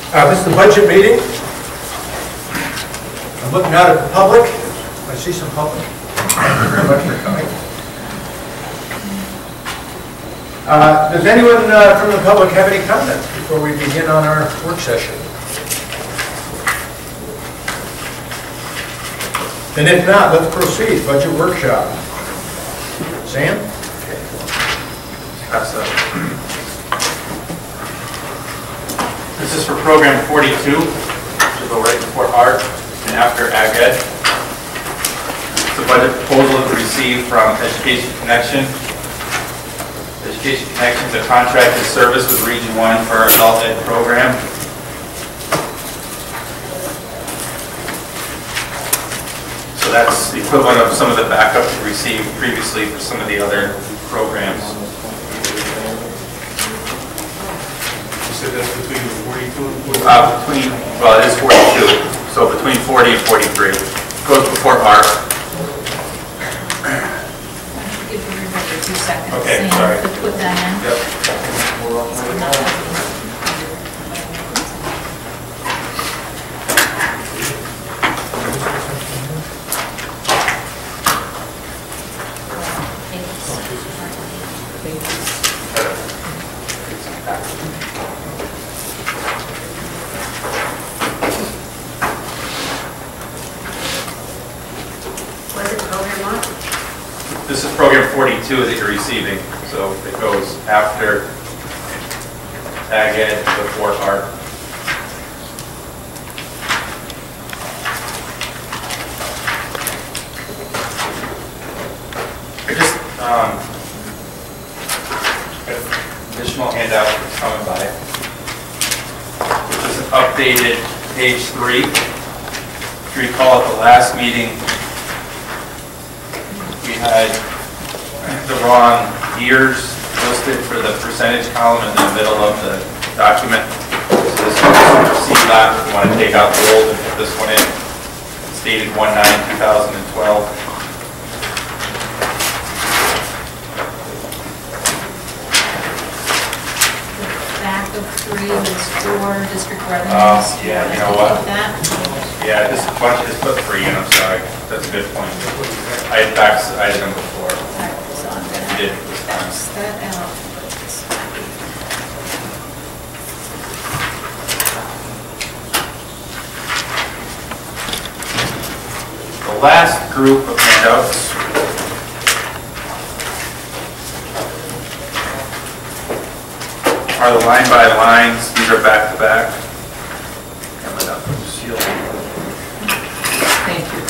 This is the budget meeting. I'm looking out at the public. I see some public. Thank you very much for coming. Does anyone from the public have any comments before we begin on our work session? And if not, let's proceed. Budget workshop. Sam? This is for program 42, which will go right before art and after Ag Ed. It's a budget proposal that we received from Education Connection. Education Connection is a contracted service with Region 1 for our adult ed program. So that's the equivalent of some of the backup we received previously for some of the other programs. You said that's between 42 and 43? Well, it is 42, so between 40 and 43. Goes before art. Give everybody 2 seconds. Okay, Sam, sorry. to put that in. Yep. Was it program on? This is program 42 that you're receiving, so it goes after Ag Ed, before art. I just additional handout that's coming by, which is an updated page 3. If you recall, at the last meeting, we had the wrong years listed for the percentage column in the middle of the document. So this one supersedes that. We want to take out the old and put this one in. It's dated 1/9/2012. Back of 3 was for district revenues. Yeah, you know what? That. Yeah, this bunch is put 3 in, I'm sorry. That's a good point. I had backsided them before. Alright, so I'm You gonna did this time. X that out. The last group of handouts are the line by lines. These are back to back. Thank you.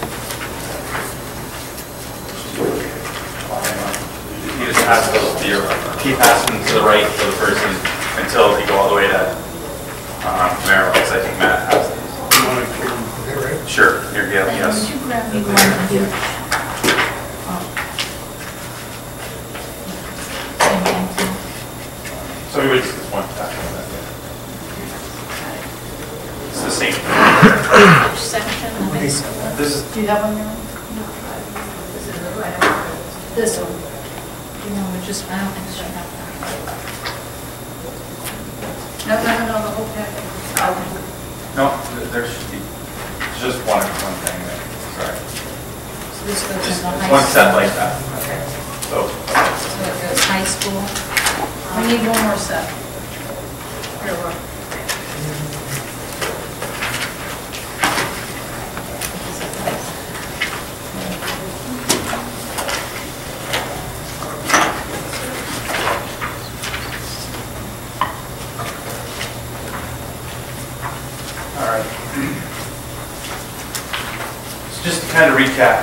You just pass those to your, keep passing to the right for the person until you go all the way to Merrill, because I think Matt has these. You want to clear them? Okay, right. Sure, you're good, yes. Would you grab me one here? Same thing too. So we would just one back on that. It's the same. Which section? The high school? This is, Do you have one there? This is the right. This one. You know, we just, I don't think so. No, the whole packet. no, there should be, it's just one thing there, sorry. So this goes Just in the high one set school. like that. Okay. So, So it goes high school. We need one more set. Here, look. all right. So just to kind of recap,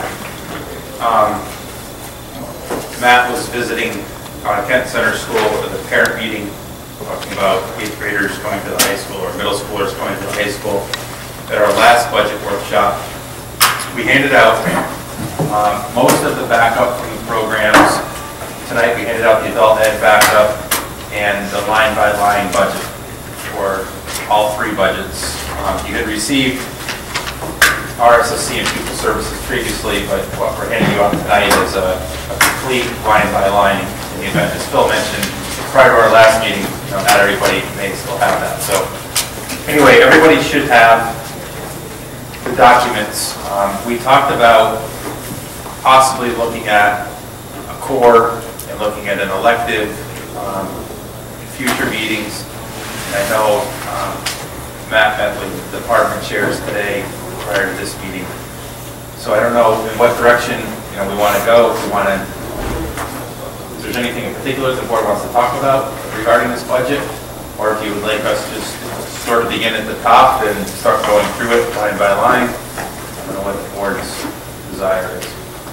Matt was visiting Kent Center School at the parent meeting, talking about 8th graders going to the high school or middle schoolers going to the high school. At our last budget workshop, we handed out most of the backup from the programs. Tonight we handed out the adult ed backup and the line-by-line budget for all 3 budgets. You had received RSSC and Pupil Services previously, but what we're handing you out tonight is a complete line-by-line in the event. As Phil mentioned prior to our last meeting, not everybody may still have that. So Anyway, everybody should have the documents. We talked about possibly looking at a core and looking at an elective in future meetings. And I know Matt met with the department chairs today prior to this meeting. So I don't know in what direction we want to go. If we want to, if there's anything in particular the board wants to talk about regarding this budget, or if you would like us just sort of begin at the top and start going through it line by line. I don't know what the board's desire is.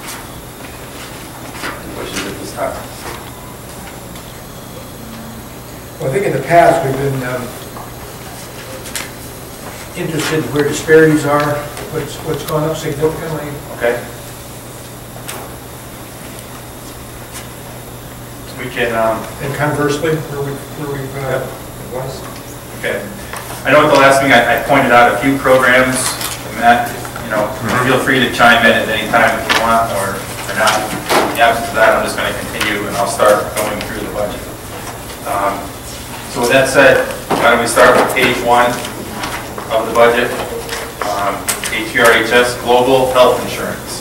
Wishes at this time. Well, I think in the past, we've been interested in where disparities are, what's gone up significantly. Okay. We can, and conversely, where we've was. Okay. I know at the last meeting I pointed out a few programs, and Matt, feel free to chime in at any time if you want, or not. In the absence of that, I'm just going to continue, and I'll start going through the budget. So with that said, why don't we start with page 1 of the budget, HRHS Global Health Insurance.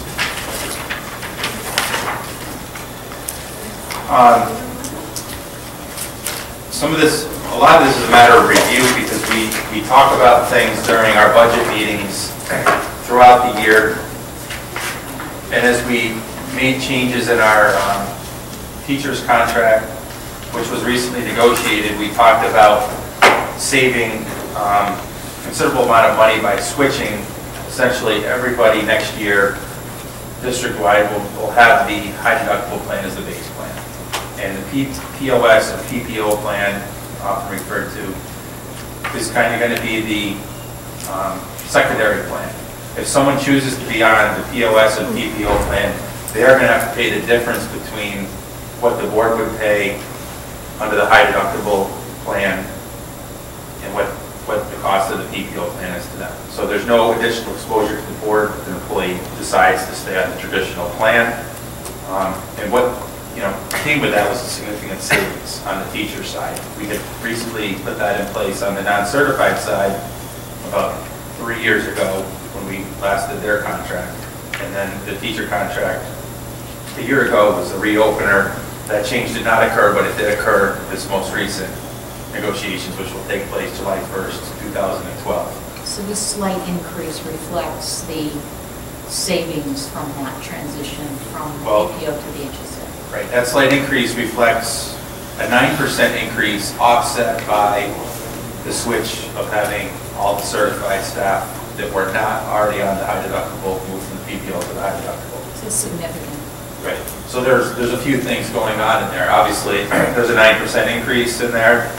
A lot of this is a matter of review because we talk about things during our budget meetings throughout the year. And as we made changes in our teacher's contract, which was recently negotiated, we talked about saving a considerable amount of money by switching essentially everybody next year district-wide will have the high deductible plan as the base plan. And the POS and PPO plan, often referred to, is kind of going to be the secondary plan. If someone chooses to be on the POS and PPO plan, they are going to have to pay the difference between what the board would pay under the high deductible plan and what the cost of the PPO plan is to them. So there's no additional exposure to the board if the employee decides to stay on the traditional plan. And what came with that was a significant savings on the teacher side. We had recently put that in place on the non-certified side about 3 years ago when we last did their contract. And then the teacher contract a year ago was a reopener. That change did not occur, but it did occur this most recent negotiations, which will take place July 1st, 2012. So this slight increase reflects the savings from that transition from PPO to the HSA. Right, that slight increase reflects a 9% increase offset by the switch of having all the certified staff that were not already on the high deductible move from the PPO to the high deductible. So it's significant. Right, so there's a few things going on in there. Obviously, there's a 9% increase in there.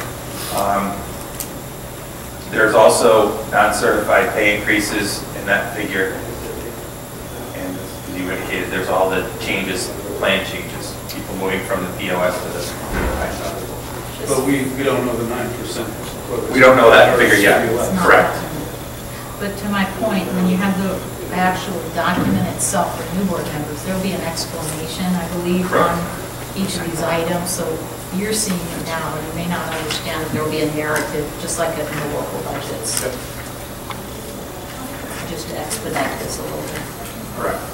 There's also non-certified pay increases in that figure. And as you indicated, there's all the changes, plan changes, people moving from the POS to the high deductible. But we don't know the 9%. We don't know that figure yet. Correct. But to my point, when you have the actual document itself for new board members, there will be an explanation, I believe, on each of these items. So you're seeing it now, and you may not understand that there will be a narrative, just like in the local budgets. Yep. Just to expedite this a little bit. Correct.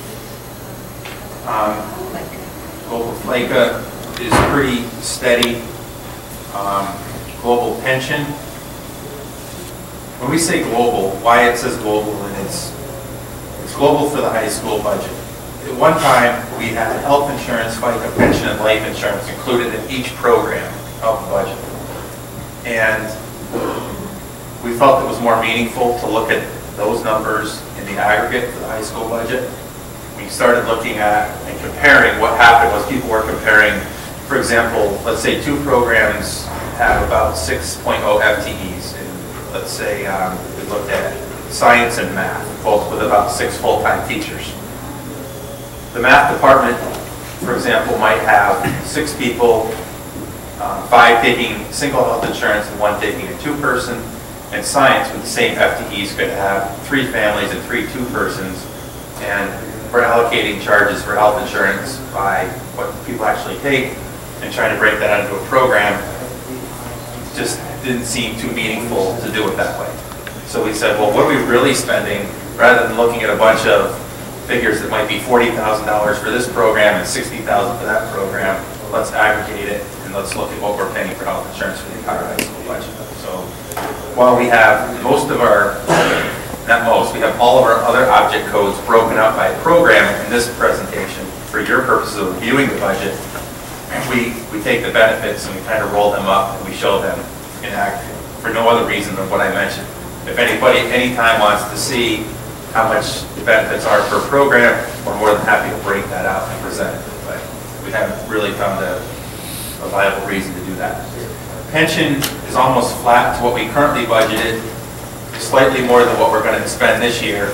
Global FLACA is pretty steady. Global pension. When we say global, why it says global, and it's global for the high school budget. At one time, we had health insurance, FICA, pension, and life insurance included in each program of the budget. And we felt it was more meaningful to look at those numbers in the aggregate for the high school budget. We started looking at and comparing. What happened was people were comparing, for example, let's say 2 programs have about 6.0 FTEs. And let's say we looked at science and math, both with about 6 full-time teachers. The math department, for example, might have 6 people, 5 taking single health insurance and 1 taking a 2-person. And science, with the same FTEs, could have 3 families and 3 2-persons. And we're allocating charges for health insurance by what people actually take and trying to break that into a program. Just didn't seem too meaningful to do it that way. So we said, well, what are we really spending, rather than looking at a bunch of figures that might be $40,000 for this program and $60,000 for that program, let's aggregate it and let's look at what we're paying for health insurance for the entire high school budget. So while we have most of our, not most, we have all of our other object codes broken up by program in this presentation for your purposes of reviewing the budget, we take the benefits and we kind of roll them up and we show them in aggregate for no other reason than what I mentioned. If anybody anytime wants to see how much the benefits are per program, we're more than happy to break that out and present it. But we haven't really found a viable reason to do that. Pension is almost flat to what we currently budgeted, slightly more than what we're going to spend this year.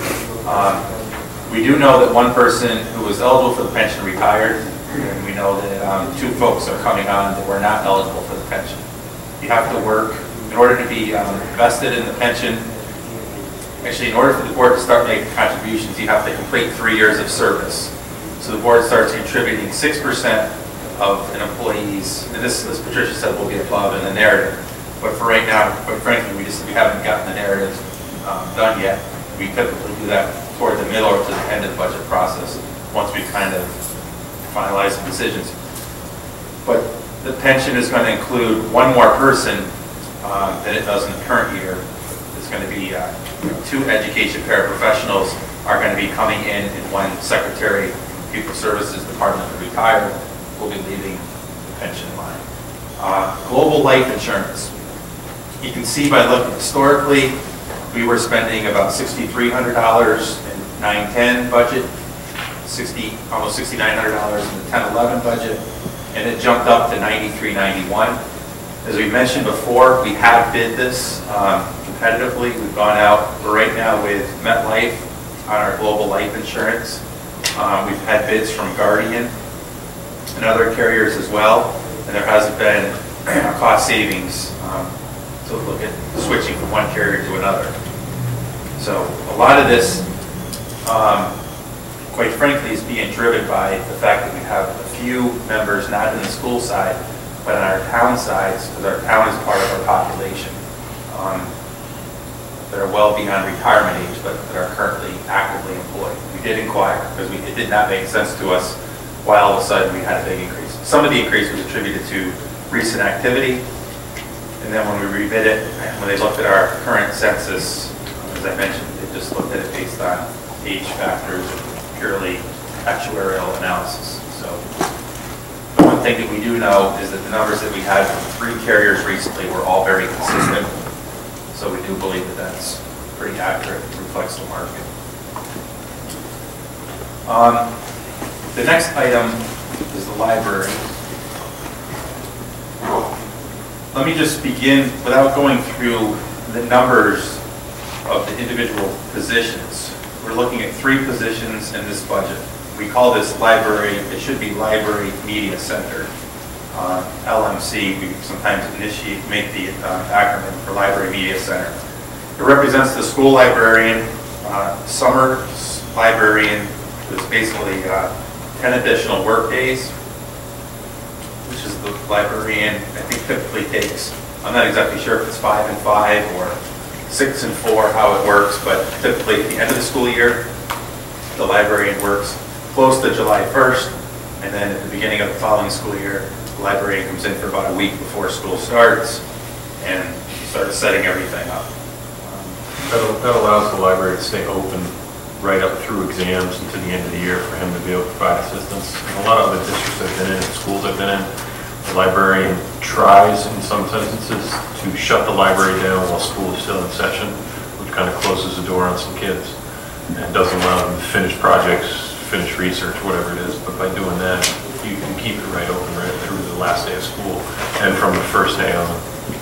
We do know that one person who was eligible for the pension retired, and we know that 2 folks are coming on that were not eligible for the pension. You have to work in order to be vested in the pension. Actually, in order for the board to start making contributions, you have to complete 3 years of service. So the board starts contributing 6% of an employee's, and this, as Patricia said, will be above in the narrative. But for right now, quite frankly, we haven't gotten the narrative done yet. We typically do that toward the middle or to the end of the budget process, once we kind of finalize some decisions. But the pension is going to include 1 more person than it does in the current year. It's going to be 2 education paraprofessionals are going to be coming in, and 1 secretary, People Services Department retired, will be leaving the pension line. Global life insurance. You can see by looking historically, we were spending about $6,300 in 9-10 budget, almost $6,900 in the 10-11 budget, and it jumped up to $93.91. As we mentioned before, we have bid this competitively. We've gone out right now with MetLife on our global life insurance. We've had bids from Guardian and other carriers as well, and there hasn't been cost savings to look at switching from one carrier to another. So a lot of this, quite frankly, is being driven by the fact that we have a few members, not in the school side, but on our town sides, because our town is part of our population, that are well beyond retirement age, but that are currently actively employed. We did inquire, because it did not make sense to us why all of a sudden we had a big increase. Some of the increase was attributed to recent activity, and then when we rebid it, when they looked at our current census, as I mentioned, they just looked at it based on age factors, purely actuarial analysis. So the one thing that we do know is that the numbers that we had from 3 carriers recently were all very consistent. So we do believe that that's pretty accurate, reflects the market. The next item is the library. Let me just begin without going through the numbers of the individual positions. We're looking at 3 positions in this budget. We call this library, it should be Library Media Center. LMC, we sometimes make the acronym for Library Media Center. It represents the school librarian, summer librarian, who's basically 10 additional work days, which is the librarian, I think typically takes, I'm not exactly sure if it's 5 and 5 or 6 and 4, how it works, but typically at the end of the school year, the librarian works close to July 1st, and then at the beginning of the following school year, the librarian comes in for about a week before school starts and starts setting everything up. That allows the library to stay open right up through exams and to the end of the year for him to be able to provide assistance. In a lot of the districts I've been in, schools I've been in, the librarian tries in some instances to shut the library down while school is still in session, which kind of closes the door on some kids and doesn't allow them to finish projects, finish research, whatever it is. But by doing that, you can keep it right open right through the last day of school and from the first day on.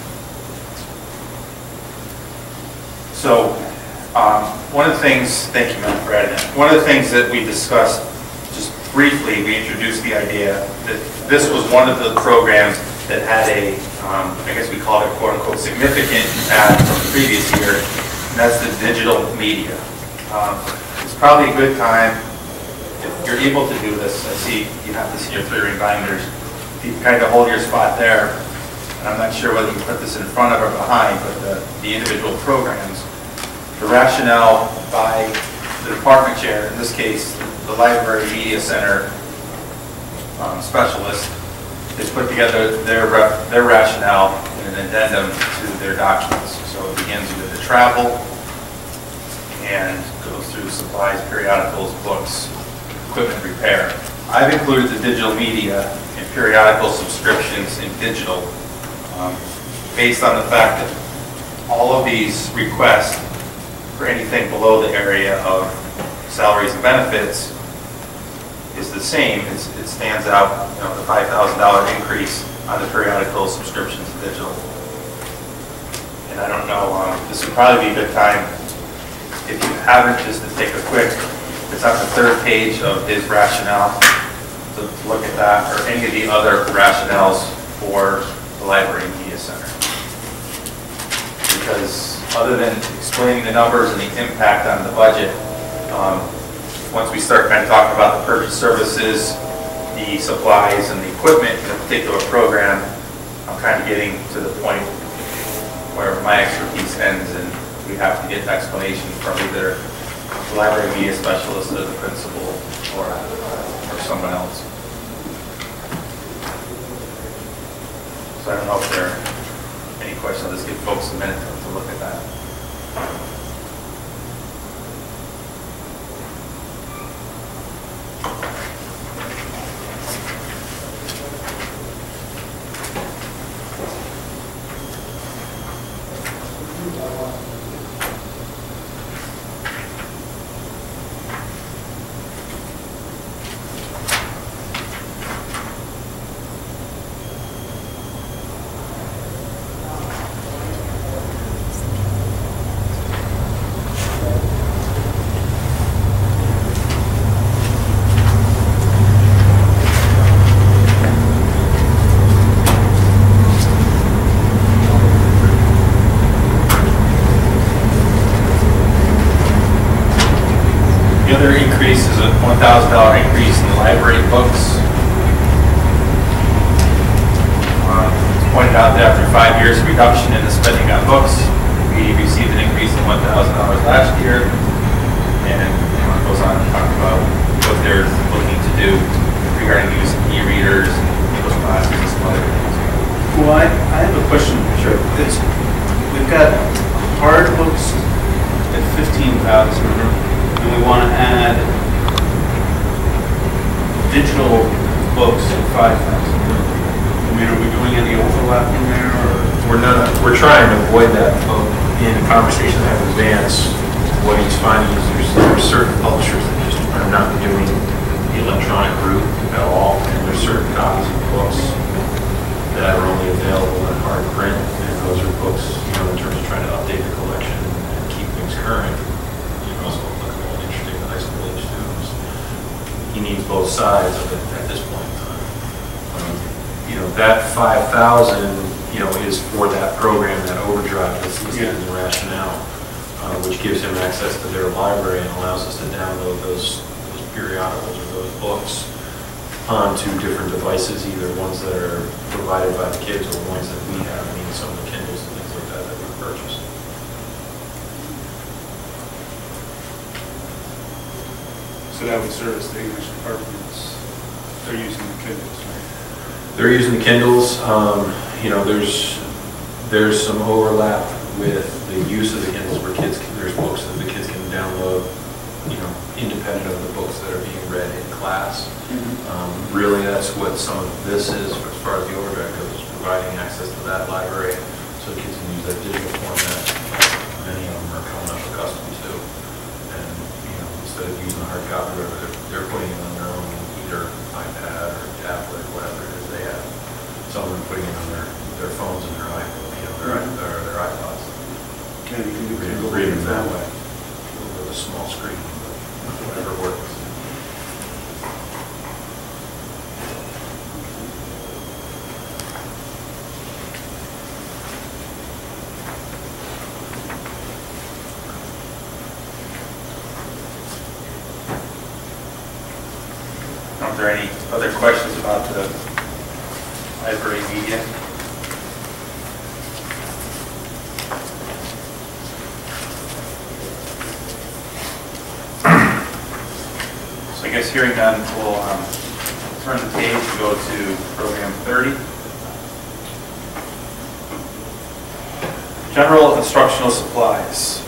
So one of the things, thank you, Matt, for adding that. One of the things that we discussed just briefly, we introduced the idea that this was one of the programs that had a, I guess we called it quote unquote significant impact from the previous year, and that's the digital media. It's probably a good time, if you're able to do this, I see you have this in your 3 binders, if you kind of hold your spot there, and I'm not sure whether you put this in front of or behind, but the individual programs, the rationale by the department chair, in this case, the Library Media Center specialist, is put together their rationale in an addendum to their documents. So it begins with the travel and goes through supplies, periodicals, books, equipment repair. I've included the digital media and periodical subscriptions in digital based on the fact that all of these requests for anything below the area of salaries and benefits is the same. It stands out, you know, the $5,000 increase on the periodical subscriptions to digital. And I don't know, this would probably be a good time, if you haven't, just to take a quick, it's on the third page of his rationale, to look at that, or any of the other rationales for the Library Media Center. Because other than explaining the numbers and the impact on the budget, once we start kind of talking about the purchase services, the supplies, and the equipment in a particular program, I'm kind of getting to the point where my expertise ends, and we have to get an explanation from either the library media specialist or the principal or someone else. So I don't know if there are any questions. I'll just give folks a minute to look at that. $1,000 increase in the library books. It's pointed out that after 5 years reduction in the spending on books, we received an increase of $1,000 last year. And it goes on to talk about what they're looking to do regarding using e-readers, English classes, and some other things. Well, I have a question. Sure. We've got hard books at $15,000, and we want to add digital books at $5,000. I mean, are we doing any overlap in there, or? We're trying to avoid that. In the conversation I have with Vance, what he's finding is there are certain publishers that just are not doing the electronic route at all, and there's certain copies of books that are only available in hard print, and those are books, you know, in terms of trying to update the collection and keep things current. You know, also applicable and interesting to high school age students. He needs both sides of it at this point in time. You know, that 5,000, you know, is for that program, that overdrive that's listed in the rationale, which gives him access to their library and allows us to download those periodicals or those books onto different devices, either ones that are provided by the kids or ones that we have, I mean, some of the Kindles and things like that that we purchased. So that would service the English departments. They're using the Kindles, right? They're using the Kindles. You know, there's some overlap with the use of the Kindles where there's books that the kids can download, you know, independent of the books that are being read in class. Really, that's what some of this is as far as the overdrive goes, providing access to that library so kids can use that digital format. Many of them are coming up accustomed to. And, you know, instead of using a hard copy, they're putting it on their own, either iPad or tablet, whatever it is they have. Some of them putting it on their phones and their iPhones, you know, their iPods. Yeah, you can do Read them that way, with a small screen, whatever works. Are there any other questions about the library media? guess hearing none, we'll turn the page and go to program 30. General instructional supplies.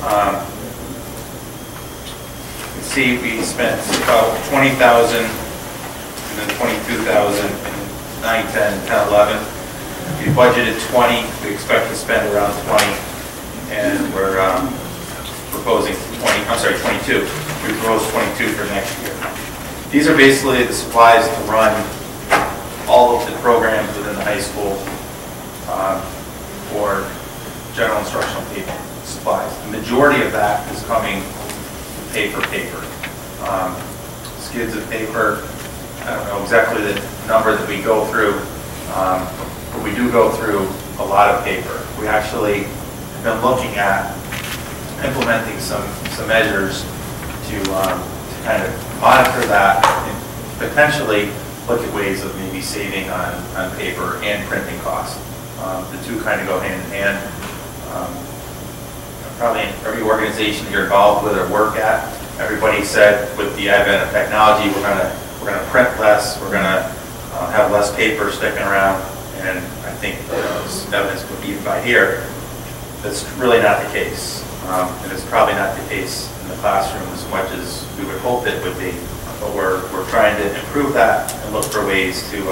You can see we spent about 20,000 and then 22,000 in 9, 10, 10, 11. We budgeted 20, we expect to spend around 20, and we're proposing 22. We propose 22 for next year. These are basically the supplies to run all of the programs within the high school for general instructional paper supplies. The majority of that is coming to paper. Skids of paper, I don't know exactly the number that we go through, but we do go through a lot of paper. We actually have been looking at implementing some measures to kind of monitor that and potentially look at ways of maybe saving on paper and printing costs. The two kind of go hand in hand. Probably in every organization that you're involved with or work at, everybody said with the advent of technology, we're gonna print less, we're gonna have less paper sticking around, and I think as evidence would be by here, that's really not the case. And it's probably not the case in the classroom as much as we would hope it would be. But we're trying to improve that and look for ways to,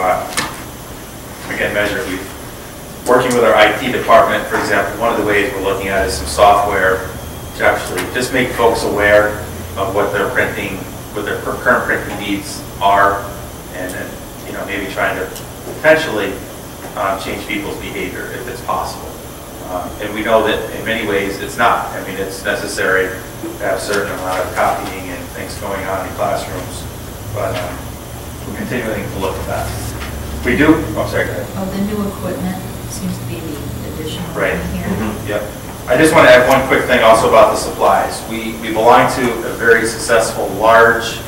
again, measure. Working with our IT department, for example, one of the ways we're looking at is some software to actually just make folks aware of what their printing, what their current printing needs are, and then, maybe trying to potentially change people's behavior if it's possible. And we know that in many ways it's not. I mean, it's necessary to have a certain amount of copying and things going on in classrooms, but we're continuing to look at that. We do, I'm sorry, go ahead. Oh, the new equipment seems to be the additional Right. one here. Yep. I just want to add one quick thing also about the supplies. We belong to a very successful, large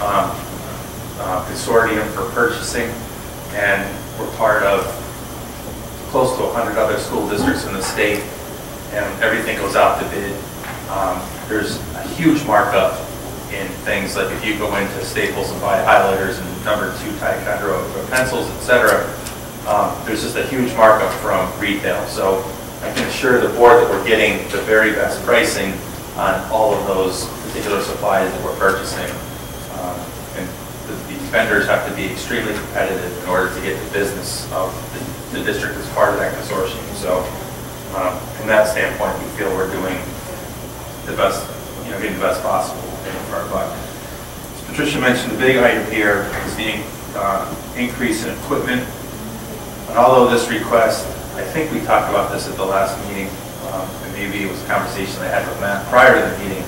consortium for purchasing, and we're part of close to 100 other school districts in the state, and everything goes out to bid. There's a huge markup in things like if you go into Staples and buy highlighters and number 2 Ticonderoga pencils, etc. There's just a huge markup from retail. So I can assure the board that we're getting the very best pricing on all of those particular supplies that we're purchasing. And the vendors have to be extremely competitive in order to get the business of the district as part of that consortium. So from that standpoint, we feel we're doing the best, getting the best possible for our buck. As Patricia mentioned, the big item here is the increase in equipment. And although this request, I think we talked about this at the last meeting, and maybe it was a conversation I had with Matt prior to the meeting.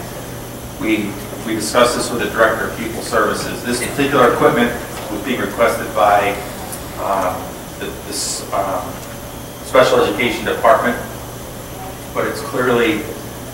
We discussed this with the Director of Pupil Services. This particular equipment was being requested by this special education department, but it's clearly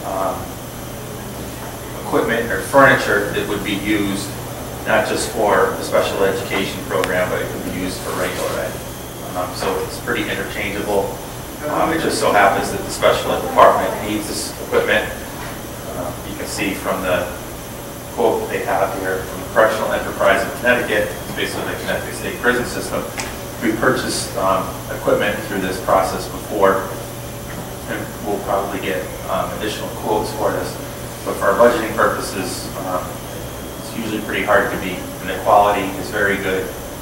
equipment or furniture that would be used not just for the special education program, but it could be used for regular ed. So it's pretty interchangeable. It just so happens that the special ed department needs this equipment. You can see from the quote that they have here from the Correctional Enterprise in Connecticut, it's basically the Connecticut State Prison System. We purchased equipment through this process before, and we'll probably get additional quotes for this. But for our budgeting purposes, it's usually pretty hard to beat, and the quality is very good.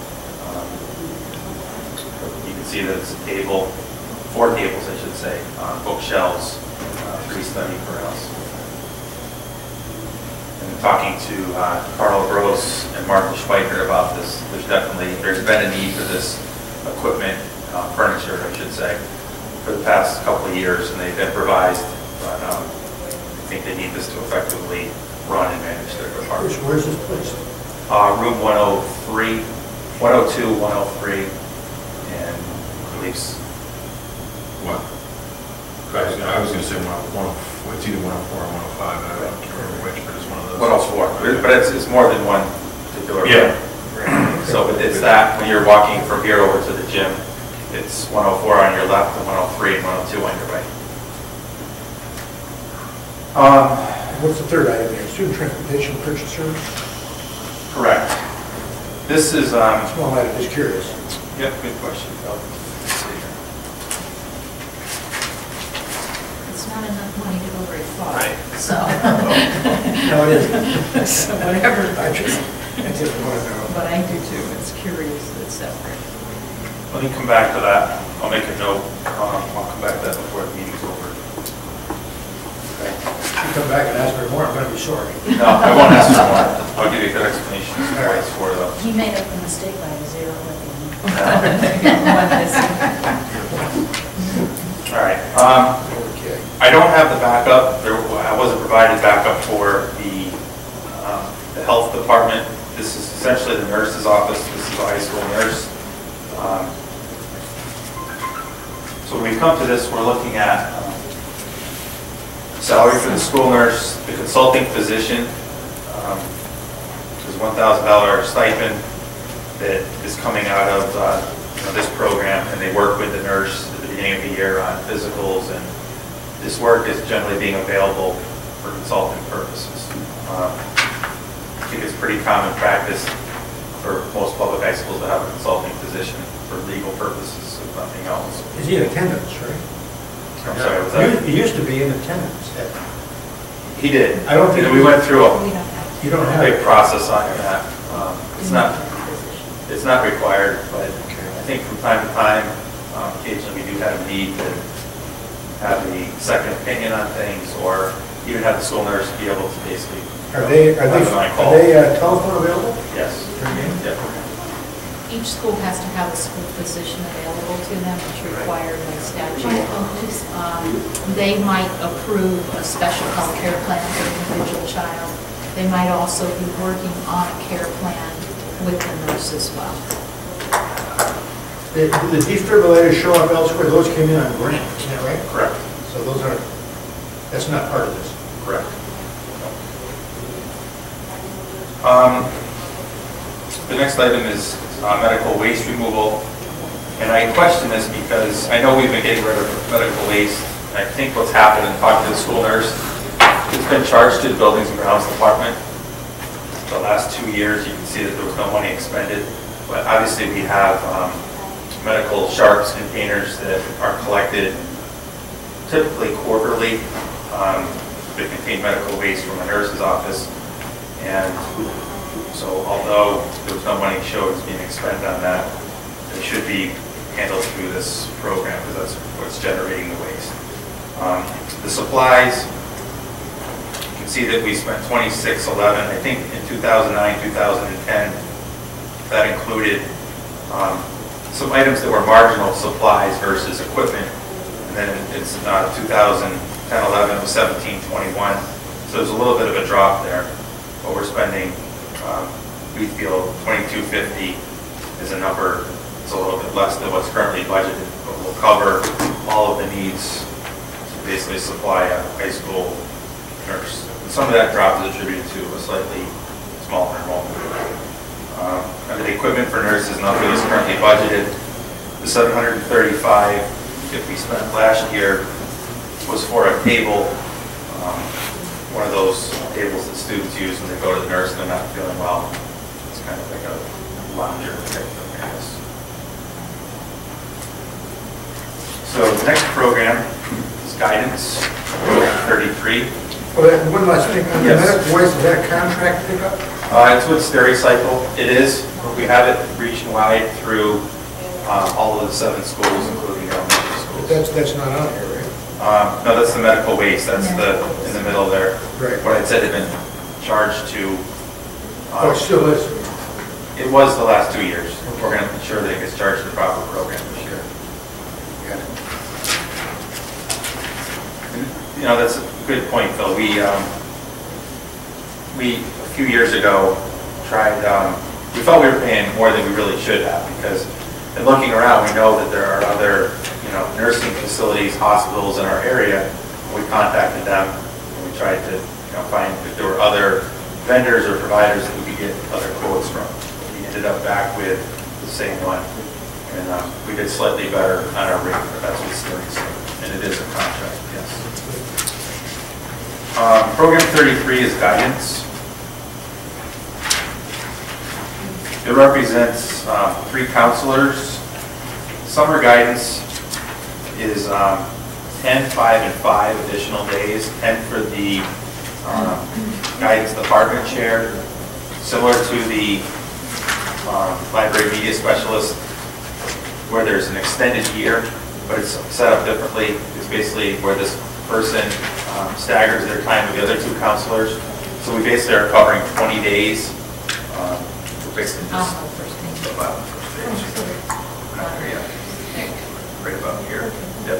You can see that it's a table, 4 tables I should say, bookshelves, 3 study parallels. And talking to Carl Gross and Martha Schweiker about this, there's been a need for this equipment, furniture I should say, for the past couple of years, and they've improvised, but I think they need this to effectively run and manage their department. Where's this place? Room 103, 102, 103, and I believe What? I was going to say it's either 104 or 105, I don't remember which, but it's one of those. 104, but it's more than one particular. Yeah. So it's that when you're walking from here over to the gym, it's 104 on your left and 103 and 102 on your right. What's the third item here? Student transportation purchase service? Correct. This is, Small item, just curious. yep, good question, Phil. Let's see here. It's not enough money to go very far, Right. so. No, it isn't. So whatever, I just want to know. but I do too, it's curious, it's separate. Let me come back to that. I'll make a note. I'll come back to that before the meeting's over. Okay. If you come back and ask for more, I'm going to be sorry. No, I won't ask for more. I'll give you a good explanation as to why it's for though. He made up the mistake by the zero at the end. All right. Okay. I don't have the backup. I wasn't provided backup for the health department. This is essentially the nurse's office. This is a high school nurse. So when we come to this, we're looking at salary for the school nurse, the consulting physician. There's $1,000 stipend that is coming out of this program, and they work with the nurse at the beginning of the year on physicals, and this work is generally being available for consulting purposes. I think it's pretty common practice for most public high schools to have a consulting physician for legal purposes, if nothing else. Is he in attendance, right? I'm sorry, was that? He used to be in attendance. He did. I don't think And we went through We a don't have. You don't have big it. process on that. It's not required, but I think from time to time, occasionally we do have a need to have the second opinion on things, or even have the school nurse be able to basically. Are they telephone available? Yes. Yep. Each school has to have a school physician available to them, it's required by statute. They might approve a special health care plan for an individual child. They might also be working on a care plan with the nurse as well. The defibrillators show up elsewhere, those came in on grant, isn't that right? Correct. So those are, that's not part of this. Correct. The next item is medical waste removal. And I question this because I know we've been getting rid of medical waste. And I think what's happened, and talking to the school nurse, it's been charged to the Buildings and Grounds Department. The last 2 years, you can see that there was no money expended. But obviously we have medical sharps containers that are collected typically quarterly. They contain medical waste from a nurse's office. And so although there was no money showed as being expended on that, it should be handled through this program because that's what's generating the waste. The supplies, you can see that we spent $26.11. I think in 2009, 2010, that included some items that were marginal supplies versus equipment. And then it's 2010, 11, it was 1721. So there's a little bit of a drop there. But we're spending, we feel 2250 is a number. It's a little bit less than what's currently budgeted, but will cover all of the needs to basically supply a high school nurse. And some of that drop is attributed to a slightly smaller enrollment. Under the equipment for nurses, nothing is currently budgeted. The $735 that we spent last year was for a table, one of those tables that students use when they go to the nurse and they're not feeling well. It's kind of like a lounger type of guess. So the next program is guidance, program 33. Well, one last thing, on the Yes. medical waste, is that a contract pickup? It's with Stericycle. It is. We have it region-wide through all of the 7 schools, including elementary schools. That's not on here, right? No, that's the medical waste. That's the in the middle there. Right. What I said had been charged to. Oh, it still is. It was the last 2 years. We're going to ensure that it gets charged to the proper program this year. Got it. You know, that's a good point, Phil. We a few years ago tried. We thought we were paying more than we really should have because, in looking around, we know that there are other, nursing facilities, hospitals in our area. We contacted them and we tried to, find if there were other vendors or providers that we could get other quotes from. We ended up back with the same one, and we did slightly better on our rate, but that's what's serious, and it is a contract, yes. Program 33 is guidance. It represents 3 counselors. Summer guidance is 10, 5, and 5 additional days, 10 for the guidance department chair, similar to the library media specialist, where there's an extended year, but it's set up differently. It's basically where this person staggers their time with the other 2 counselors. So we basically are covering 20 days. We're basically just about the first page. Not there yet. Right about here. Yep.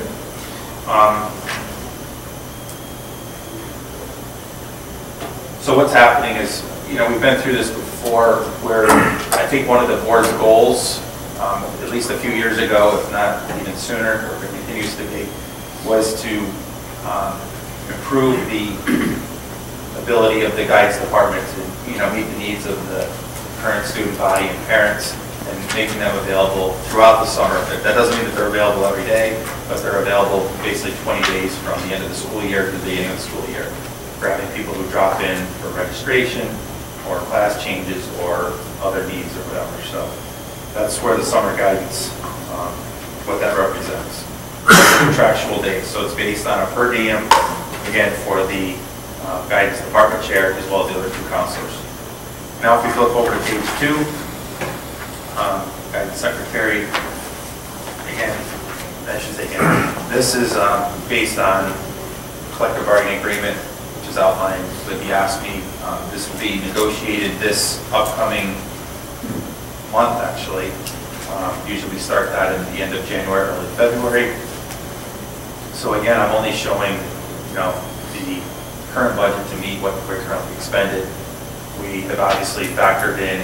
So what's happening is, we've been through this before, where I think one of the board's goals, at least a few years ago, if not even sooner, or it continues to be, was to improve the ability of the guidance department to, meet the needs of the current student body and parents, and making them available throughout the summer. That doesn't mean that they're available every day, but they're available basically 20 days from the end of the school year to the beginning of the school year. For having people who drop in for registration, or class changes, or other needs, or whatever. So that's where the summer guidance, what that represents. Contractual days. So it's based on a per diem, again, for the guidance department chair, as well as the other 2 counselors. Now, if we flip over to page 2, guidance secretary, again, I should say again, this is based on collective bargaining agreement, which is outlined with the ASME. This will be negotiated this upcoming month, actually. Usually we start that in the end of January, early February. So again, I'm only showing, the current budget to meet what we're currently expended. We have obviously factored in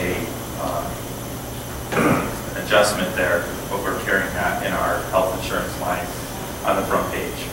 an adjustment there, but we're carrying that in our health insurance line on the front page.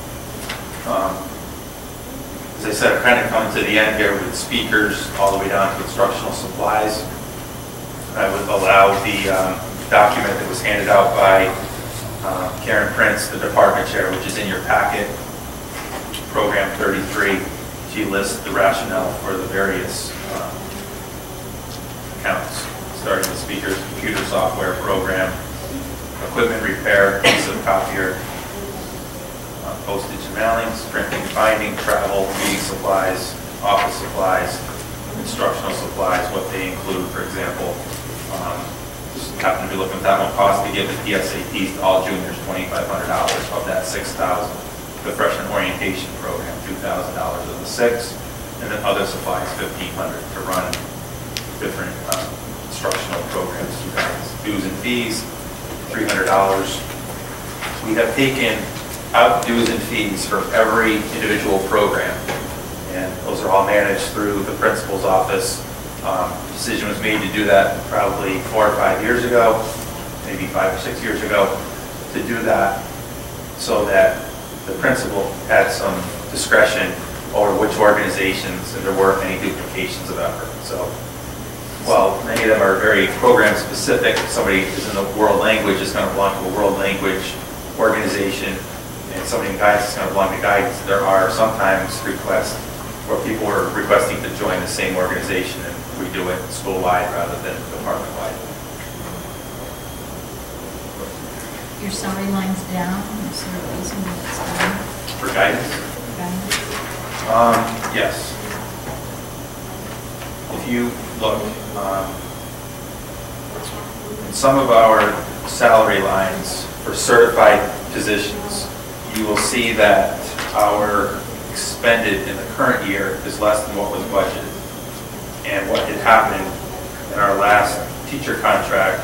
As I said, I'm kind of coming to the end here with speakers all the way down to instructional supplies. I would allow the document that was handed out by Karen Prince, the department chair, which is in your packet, program 33. She lists the rationale for the various accounts, starting with speakers, computer software program, equipment repair, piece of copier, postage and mailings, printing and binding, travel, reading supplies, office supplies, instructional supplies, what they include, for example. Just happen to be looking at that one cost to give the PSATs to all juniors $2,500 of that $6,000. The freshman orientation program, $2,000 of the $6,000, and then other supplies, $1,500 to run different instructional programs. Dues and fees, $300. We have taken out dues and fees for every individual program, and those are all managed through the principal's office. Decision was made to do that probably 4 or 5 years ago, maybe 5 or 6 years ago, to do that so that the principal had some discretion over which organizations, and there weren't any duplications of effort. So, while many of them are very program specific, if somebody is in the world language, is going to belong to a world language organization, and somebody in guidance is going to belong to guidance, there are sometimes requests where people are requesting to join the same organization, and we do it school-wide rather than department-wide. Your summary line's down, is there a reason that it's down? For guidance? For guidance? Yes. If you look, in some of our salary lines for certified positions, you will see that our expended in the current year is less than what was budgeted. And what had happened in our last teacher contract,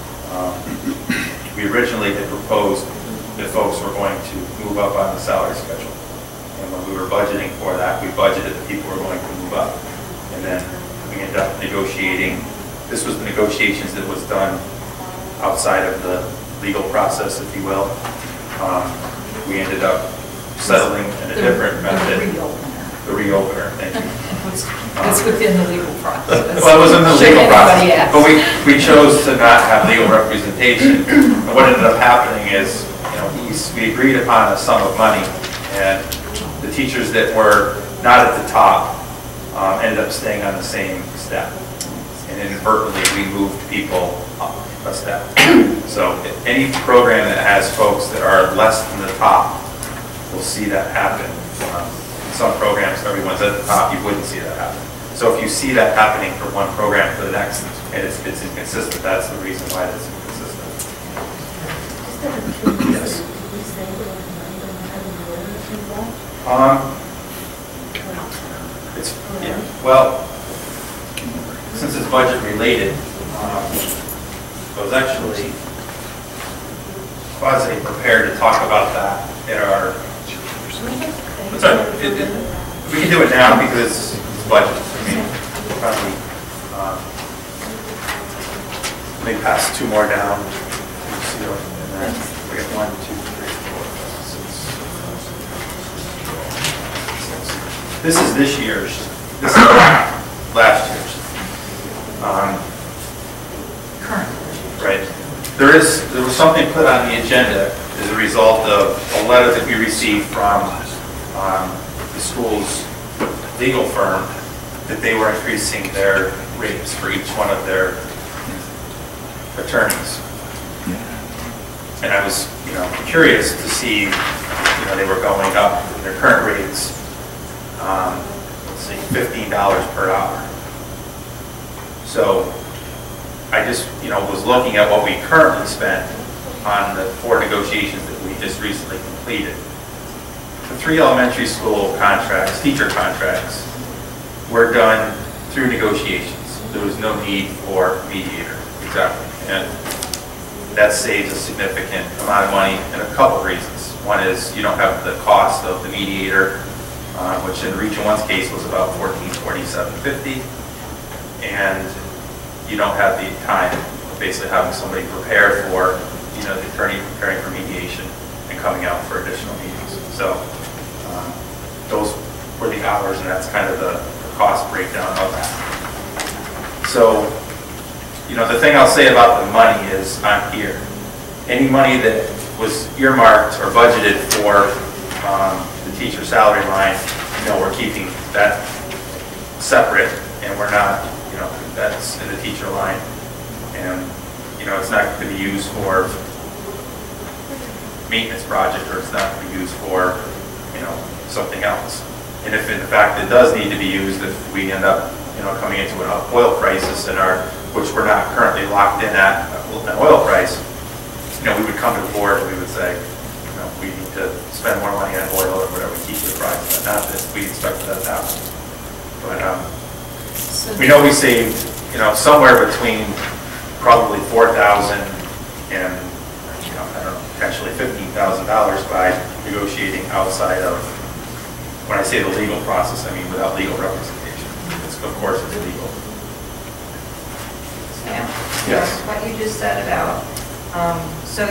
we originally had proposed that folks were going to move up on the salary schedule. And when we were budgeting for that, we budgeted that people were going to move up. And then we ended up negotiating. This was the negotiations that was done outside of the legal process, if you will. We ended up settling in a different method. The reopener, thank you. It's within the legal process. Well, it was in the legal process, Yes. but we chose to not have legal representation. And what ended up happening is, we agreed upon a sum of money, and the teachers that were not at the top ended up staying on the same step. and inadvertently we moved people up a step. So any program that has folks that are less than the top will see that happen. Some programs, everyone's at the top, you wouldn't see that happen. So if you see that happening from one program to the next, and it's inconsistent, that's the reason why it's inconsistent. Yes. It's, yeah, well, since it's budget related, I was actually quasi prepared to talk about that at our, sorry, we can do it now because it's budget. I mean, probably, let me pass two more down. And then we get 1, 2, 3, 4, 5, 6. This is this year's. This is last year's. Current. Right. There was something put on the agenda as a result of a letter that we received from the school's legal firm that they were increasing their rates for each one of their attorneys. And I was, curious to see, they were going up in their current rates, let's see, $15 per hour. So I just, was looking at what we currently spent on the 4 negotiations that we just recently completed. The 3 elementary school contracts, teacher contracts, were done through negotiations. There was no need for a mediator. Exactly. And that saves a significant amount of money in a couple of reasons. One is you don't have the cost of the mediator, which in Region 1's case was about $1447.50, and you don't have the time of basically having somebody prepare for, the attorney preparing for mediation and coming out for additional meetings. So those were the hours, and that's kind of the cost breakdown of that. So, the thing I'll say about the money is I'm here. Any money that was earmarked or budgeted for the teacher salary line, we're keeping that separate, and we're not, that's in the teacher line. And, it's not going to be used for maintenance project, or it's not going to be used for, something else. And if in fact it does need to be used, if we end up, coming into an oil crisis which we're not currently locked in at an oil price, we would come to the board and we would say, we need to spend more money on oil or whatever, keep the price. Not that we expect that to happen. But we know we saved, somewhere between probably $4,000 and, I don't know, potentially $15,000 by negotiating outside of, when I say the legal process, I mean without legal representation. Of course, it's legal. Sam? Yes. What you just said about, so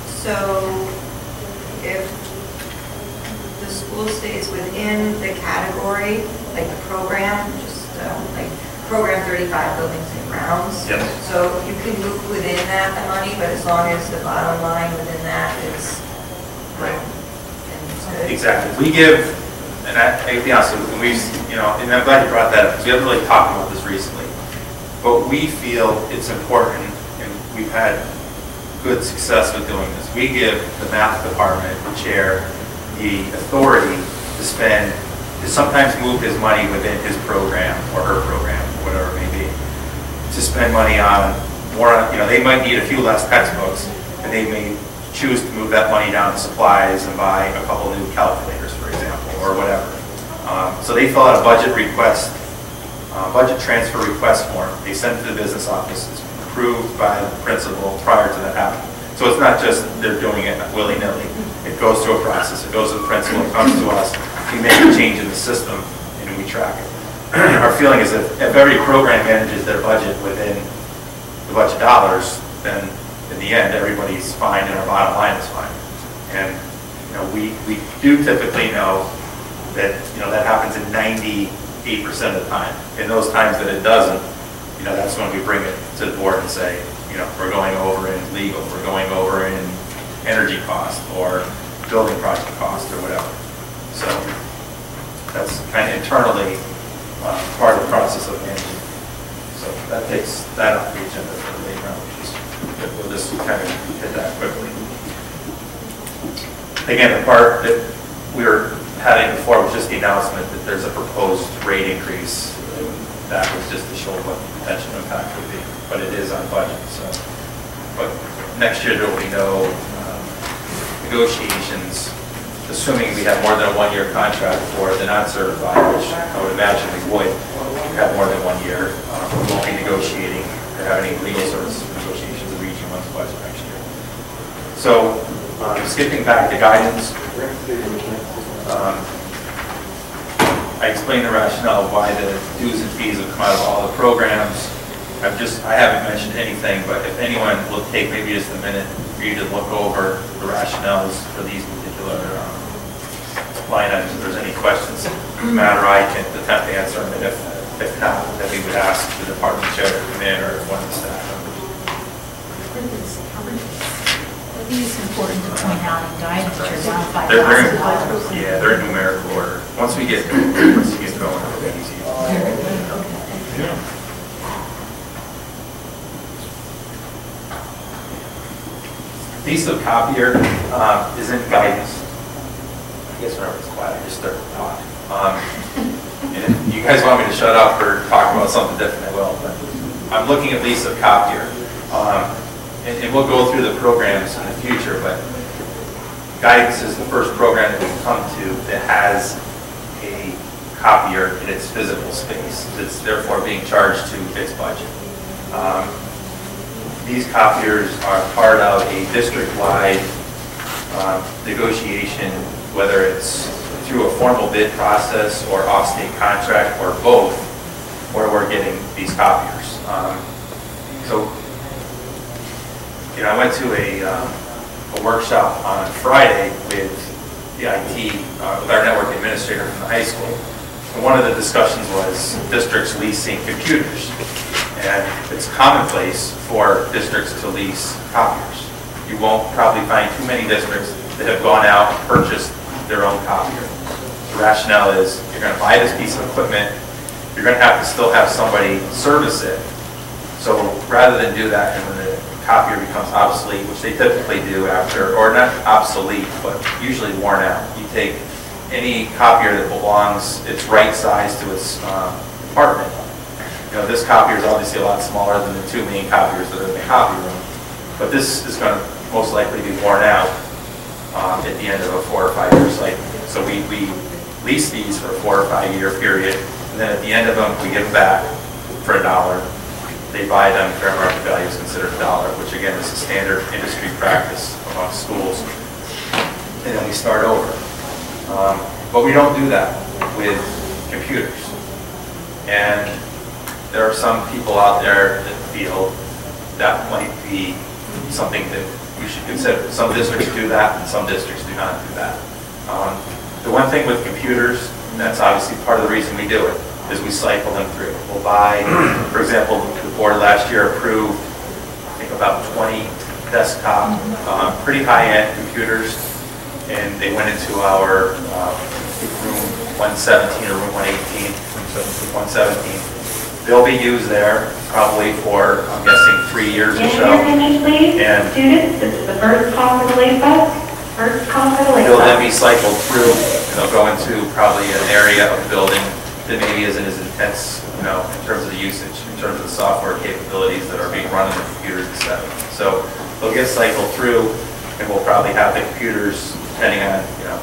if the school stays within the category, like the program, just like program 35 buildings and grounds. Yes. So you can move within that, the money, but as long as the bottom line within that is right. And Exactly. We give, and to be honest with you, and I'm glad you brought that up, because we haven't really talked about this recently, but we feel it's important, and we've had good success with doing this. We give the math department, the chair, the authority to sometimes move his money within his program or her program, or whatever it may be, to spend money on more, they might need a few less textbooks, and they may choose to move that money down to supplies and buy a couple new calculators, for example, or whatever. So they fill out a budget request, budget transfer request form. They send it to the business office. It's approved by the principal prior to that happening. So it's not just they're doing it willy-nilly. It goes through a process. It goes to the principal. It comes to us. We make a change in the system, and we track it. Our feeling is that if every program manages their budget within the budget dollars, then in the end, everybody's fine, and our bottom line is fine. And we do typically know that that happens in 98% of the time. In those times that it doesn't, that's when we bring it to the board and say, we're going over in legal, we're going over in energy cost or building project cost or whatever. So that's kind of internally part of the process of managing. So So that takes that off the agenda for later on, which is, we'll just kind of hit that quickly. Again, the part that we were having before was just the announcement that there's a proposed rate increase. That was just to show what the potential impact would be, but it is on budget. So, but next year there will be no negotiations, assuming we have more than a one-year contract for the non-certified, which I would imagine we would have more than 1 year. We won't be negotiating or have any legal services negotiations of Region 1's budget next year. So, skipping back to guidance, I explained the rationale of why the dues and fees have come out of all the programs. I haven't mentioned anything, but if anyone will take maybe just a minute for you to look over the rationales for these particular line items, if there's any questions, Matt or I can attempt to answer them, and if not, then we would ask the department chair to come in or one of the staff members. I think it's important to point out in guidance, you're down $5,000. Yeah, they're in numerical order. Once we get going, it'll be easy. Diesel copier is in guidance. I guess whenever it's quiet, I just start to talk. And if you guys want me to shut up or talk about something different, I will. But I'm looking at Lisa Copier. And we'll go through the programs in the future, but guidance is the first program that we've come to that has a copier in its physical space. It's therefore being charged to its budget. These copiers are part of a district-wide negotiation, whether it's through a formal bid process or off-state contract or both, where we're getting these copiers. I went to a workshop on Friday with the IT, with our network administrator from the high school. And one of the discussions was districts leasing computers. And it's commonplace for districts to lease copiers. You won't probably find too many districts that have gone out and purchased their own copier. The rationale is you're going to buy this piece of equipment, you're going to have to still have somebody service it. So rather than do that and when the copier becomes obsolete, which they typically do after, or not obsolete, but usually worn out. You take any copier that belongs, its right size to its department. This copier is obviously a lot smaller than the two main copiers that are in the copy room, but this is going to most likely be worn out at the end of a 4 or 5 year cycle. So we lease these for a 4 or 5 year period, and then at the end of them, we give them back for $1. They buy them, fair market value is considered $1, which again is a standard industry practice among schools. And then we start over. But we don't do that with computers. And there are some people out there that feel that might be something that we should consider. Some districts do that, and some districts do not do that. The one thing with computers, and that's obviously part of the reason we do it, is we cycle them through. We'll buy, for example, the board last year approved, I think about 20 desktop, pretty high-end computers, and they went into our room 117 or room 118, 117. They'll be used there probably for, I'm guessing, 3 years or so. And students, this is the first call for the late bus. First call for the late bus. They'll then be cycled through, and they'll go into probably an area of the building that maybe isn't as intense, in terms of the usage, in terms of the software capabilities that are being run in the computers, etc. So they'll get cycled through, and we'll probably have the computers, depending on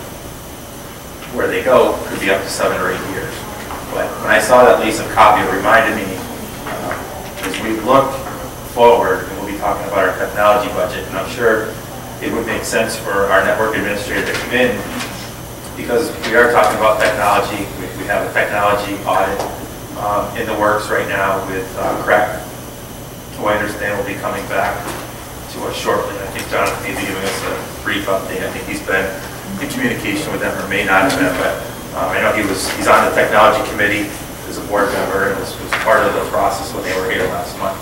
where they go, could be up to 7 or 8 years. But when I saw that lease of copy, it reminded me, as we look forward, and we'll be talking about our technology budget, and I'm sure it would make sense for our network administrator to come in, because we are talking about technology. We have a technology audit in the works right now with CREC, who I understand will be coming back to us shortly. I think Jonathan may be giving us a brief update. I think he's been in communication with them, or may not have been, but I know he's on the technology committee as a board member, and was part of the process when they were here last month.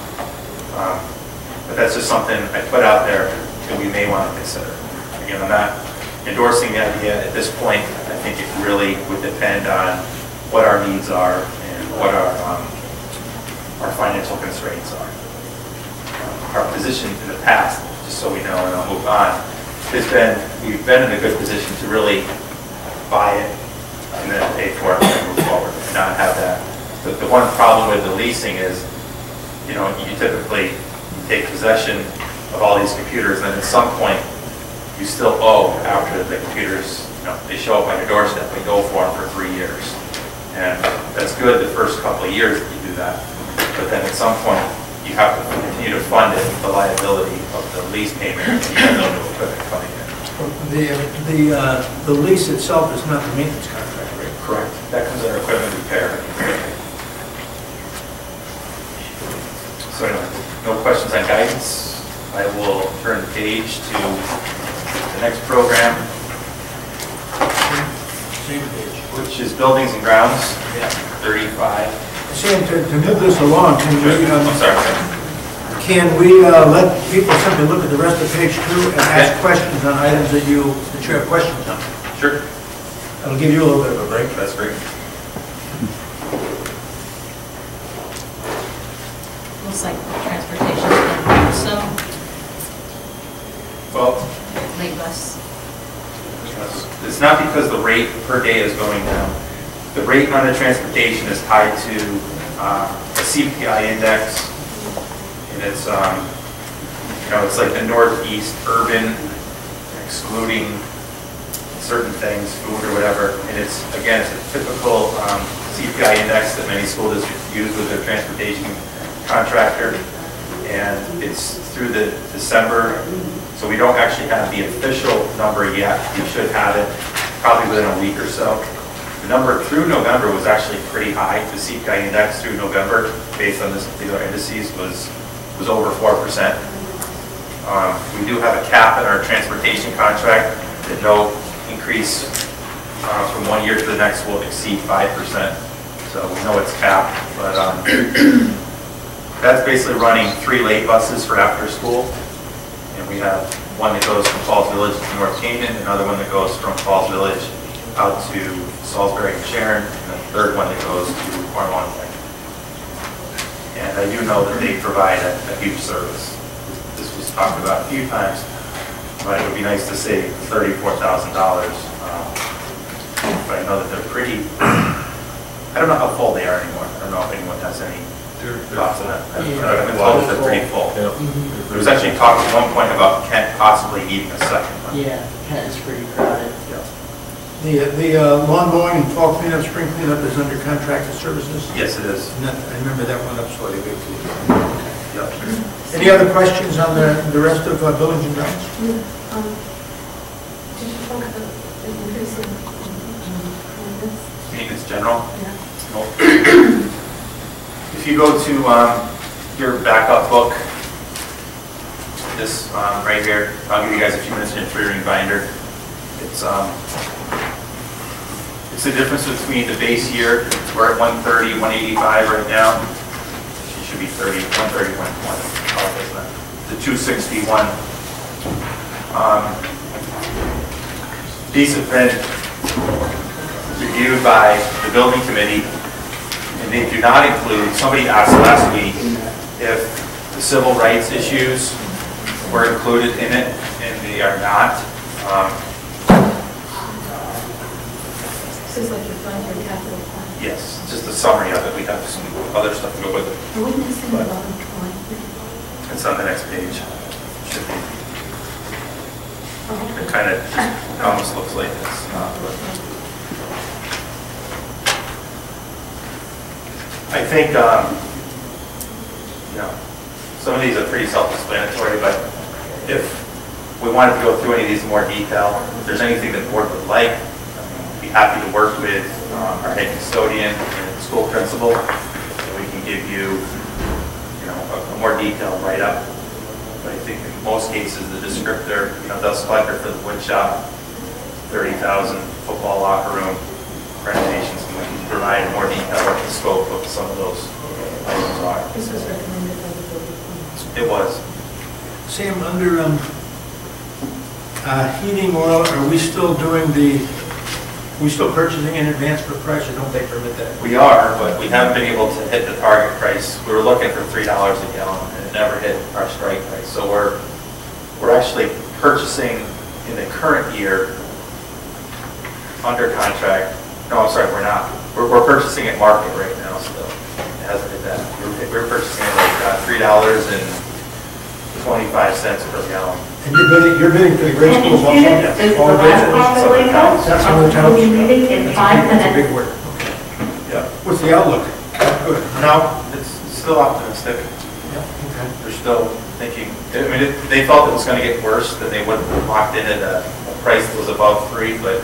But that's just something I put out there that we may want to consider. Again, I'm not endorsing the idea at this point. I think it really would depend on what our needs are and what our our financial constraints are. Our position in the past, just so we know, and I'll move on, has been, we've been in a good position to really buy it and then pay for it and move forward and not have that. The one problem with the leasing is, you know, you typically take possession of all these computers, and then at some point, you still owe after the computers, you know, they show up on your doorstep, they go for them for 3 years. And that's good the first couple of years that you do that. But then at some point, you have to continue to fund it, the liability of the lease payment, and you have no new equipment coming in. The lease itself is not the maintenance contract, right? Correct. That comes under equipment repair. So anyway, no questions on guidance. I will turn the page to the next program, Same page. which is buildings and grounds, Yeah. 35. Sam, to move this along, I'm sorry. can we let people simply look at the rest of page 2 and ask questions on items that you have questions on? Sure. That'll give you a little bit of a break. That's great. Looks like transportation, and so, Well, late bus. it's not because the rate per day is going down. The rate on the transportation is tied to a CPI index, and it's, you know, it's like the Northeast urban, excluding certain things, food or whatever, and it's, again, it's a typical CPI index that many school districts use with their transportation contractor, and it's through the December, so we don't actually have the official number yet. We should have it probably within a week or so. The number through November was actually pretty high. The CPI index through November, based on this particular indices, was over 4%. We do have a cap in our transportation contract that no increase from 1 year to the next will exceed 5%. So we know it's capped, but that's basically running 3 late buses for after school. And we have one that goes from Falls Village to North Canaan, another one that goes from Falls Village out to Salisbury and Sharon, and the third one that goes to Cornwall. And I do know that they provide a huge service. This was talked about a few times, but it would be nice to save $34,000. But I know that they're pretty, I don't know how full they are anymore. I don't know if anyone has any thoughts on that. I've been told that they're pretty full. There was actually talk at one point about Kent possibly needing a second one. Yeah, Kent is pretty crowded. The lawn mowing and fall cleanup, spring cleanup is under contracted services? Yes, it is. And I remember that one up slightly big too. Yep. Any other questions on the rest of buildings and grounds? Did you talk about the increase in maintenance? Maintenance general? Yeah. Nope. If you go to your backup book, this right here, I'll give you guys a few minutes in your 3-ring binder. It's the difference between the base year, we're at 130, 185 right now. It should be 130, 120. The 261. These have been reviewed by the building committee, and they do not include, somebody asked last week if the civil rights issues were included in it, and they are not. This is like your five-year capital plan. Yes, just a summary of it. We have some other stuff to go with it. I wouldn't have seen about it. It's on the next page. Should be. It kind of almost looks like this. I think, you know, some of these are pretty self-explanatory, but if we wanted to go through any of these in more detail, if there's anything that the board would like, I'd be happy to work with our head custodian and school principal, so we can give you, you know, a more detailed write-up. But I think in most cases, the descriptor, you know, dust collector for the wood shop, 30,000 football locker room renovations, and we can provide more detail of the scope of some of those items are. This was recommended by the building committee. It was. Sam, under heating oil, are we still doing the we still purchasing in advance for price, or don't they permit that? We are, but we haven't been able to hit the target price. We were looking for $3 a gallon, and it never hit our strike price. So we're actually purchasing in the current year under contract. No, I'm sorry, we're not. We're purchasing at market right now still. It hasn't hit that. We're purchasing at like $3.25 per gallon. And you're bidding for the grade schools also? This is the All last bids? possibility vote. That's on the town. Meeting in 5 That's a minutes. big word. Okay. Yeah. What's the outlook? Good. No, it's still optimistic. Yeah, okay. They're still thinking, I mean, they felt it was going to get worse, that they wouldn't have locked in at a price that was above 3, but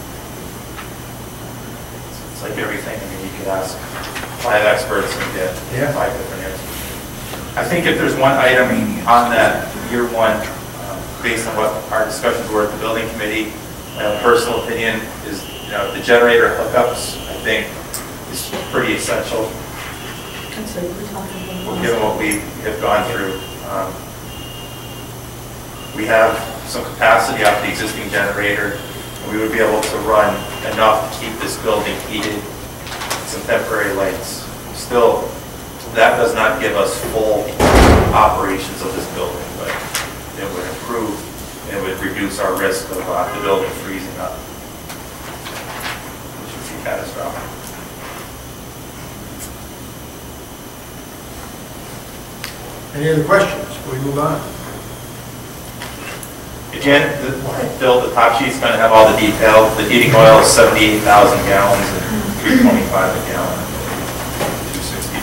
it's like everything. I mean, you could ask 5 experts and get 5 different answers. I think if there's one item on that year one, based on what our discussions were at the building committee, my own personal opinion is, the generator hookups, I think, is pretty essential. Given what we have gone through. We have some capacity off the existing generator, and we would be able to run enough to keep this building heated, some temporary lights. Still, that does not give us full operations of this building, but it would improve, it would reduce our risk of the building freezing up, which would be catastrophic. Any other questions before we move on? Again, Bill, the top sheet's going to have all the detail. The heating oil is 78,000 gallons and $3.25 a gallon, $2.60.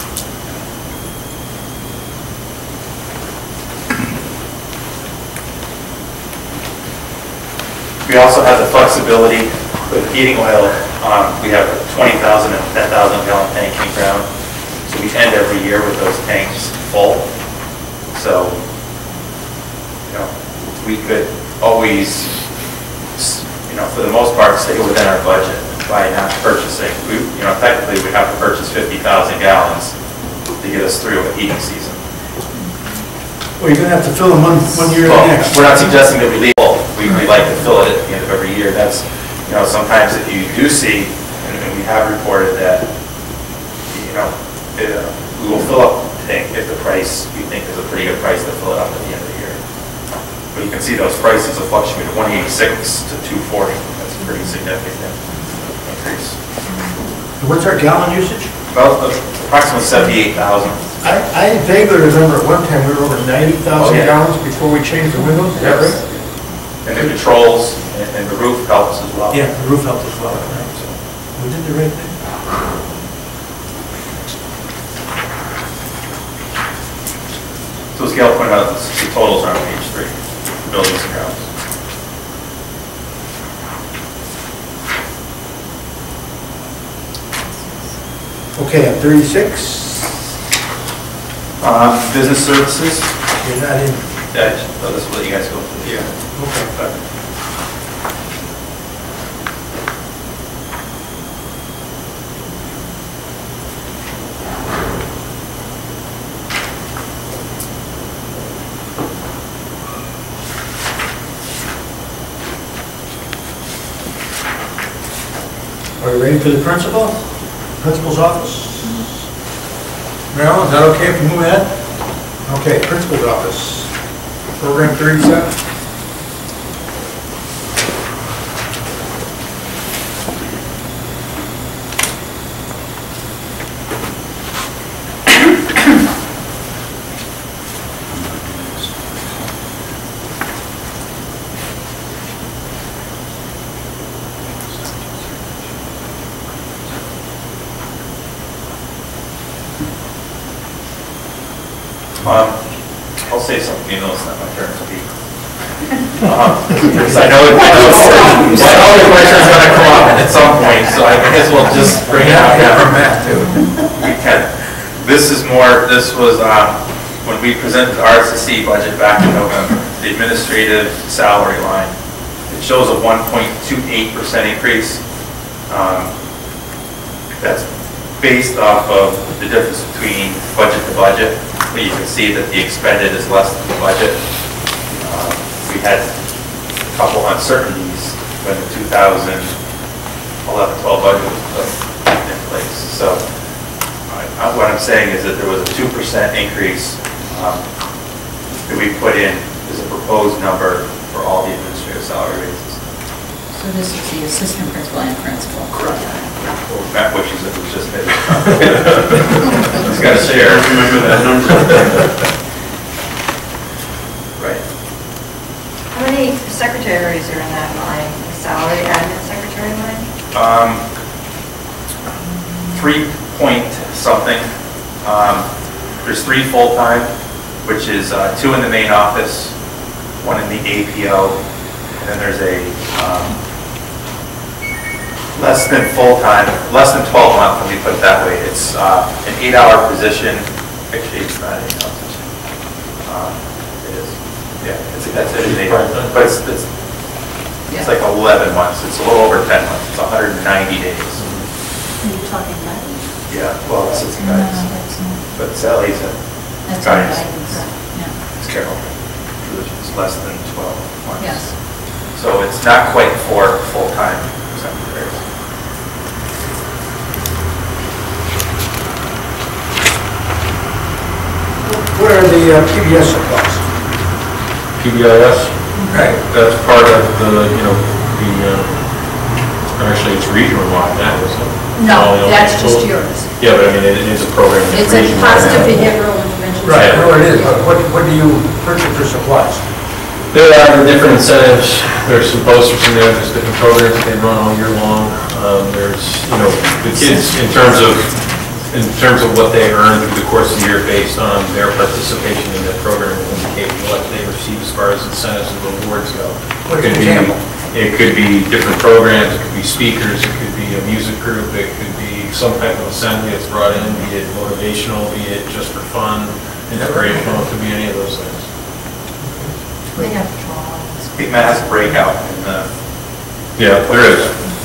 We also have the flexibility with heating oil. We have a 20,000 and 10,000 gallon tanking ground. So we end every year with those tanks full. So, we could always, for the most part, stay within our budget by not purchasing. Technically we'd have to purchase 50,000 gallons to get us through a heating season. Well, you're gonna have to fill them one year Well, and next. we're not suggesting that we leave full. We like to fill it at the end of every year. That's, sometimes if you do see, and we have reported that, we will fill up the tank if the price, we think is a pretty good price to fill it up at the end of the year. But you can see those prices have fluctuated 186 to 240. That's a pretty significant increase. What's our gallon usage? About approximately 78,000. I vaguely remember at one time we were over 90,000 gallons before we changed the windows, is that right? And the controls and the roof helps as well. Yeah, the roof helped as well. Right? So we did the right thing. So as Gail pointed out, the totals are on page 3, buildings and grounds. Okay, at 36. Business services. You're not in. So this is what you guys go through. Yeah. Okay. Are we ready for the principal? Principal's office? Marilyn, is that okay if we move ahead? Okay, principal's office. Program 37. I'll say something, it's not my turn to speak. Because I know the question's going to come up at some point, so I guess we'll just bring it out now. Matt, too. We can. This was when we presented the RSC budget back in November, the administrative salary line. It shows a 1.28% increase. That's based off of the difference between budget to budget. But you can see that the expended is less than the budget. We had a couple uncertainties when the 2019 11, 12 budget was put in place. So what I'm saying is that there was a 2% increase that we put in as a proposed number for all the administrative salary raises. So this is the assistant principal and principal. Correct. Well, Matt wishes it was just his. He's got to share. Remember that number? Right. How many secretaries are in that line, the salary admin secretary line? 3 point something. There's 3 full-time, which is 2 in the main office, 1 in the APO, and then there's a less than full-time, less than 12 a month, let me put it that way. It's an 8-hour position. Actually, it's not an 8-hour position. It is. Yeah, that's it. It's 8 hours. But it's like 11 months. It's a little over 10 months. It's 190 days. Are you talking about? Yeah, well, it's No, guidance. that's not. But Sally's a That's our guidance. guidance, yeah. It's Carol. It's less than 12 months. Yes. So it's not quite 4 full-time secretaries. What are the PBS supplies? PBIS, Right. that's part of the, actually it's regional wide, that isn't it? No, All the that's just schools? yours. Yeah, but I mean, it is a program. that's It's a regional-wide. positive behavioral intervention. Right, I Yeah. know what it is, but what do you purchase for supplies? There are different incentives, there's some posters in there, there's different programs that they run all year long. There's, the kids, in terms of what they earn through the course of the year based on their participation in that program, will indicate what they receive as far as incentives and rewards go. What's Could an be- example? It could be different programs, it could be speakers, it could be a music group, it could be some type of assembly that's brought in, be it motivational, be it just for fun, inspirational, it could be any of those things. They have drawings. I think Matt has a breakout in the, Yeah, there is.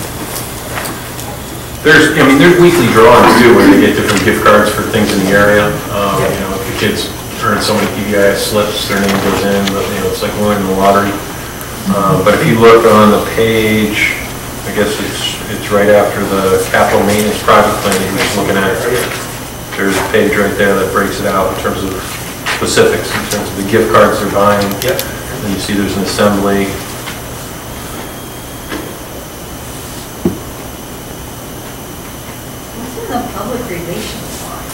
There's weekly drawings too, where they get different gift cards for things in the area. If the kids earn so many PBIS slips, their name goes in, but, it's like winning the lottery. But if you look on the page, I guess it's right after the capital maintenance project plan that you're just looking at. There's a page right there that breaks it out in terms of specifics, in terms of the gift cards they're buying. Yep. And you see there's an assembly. What's in the public relations line?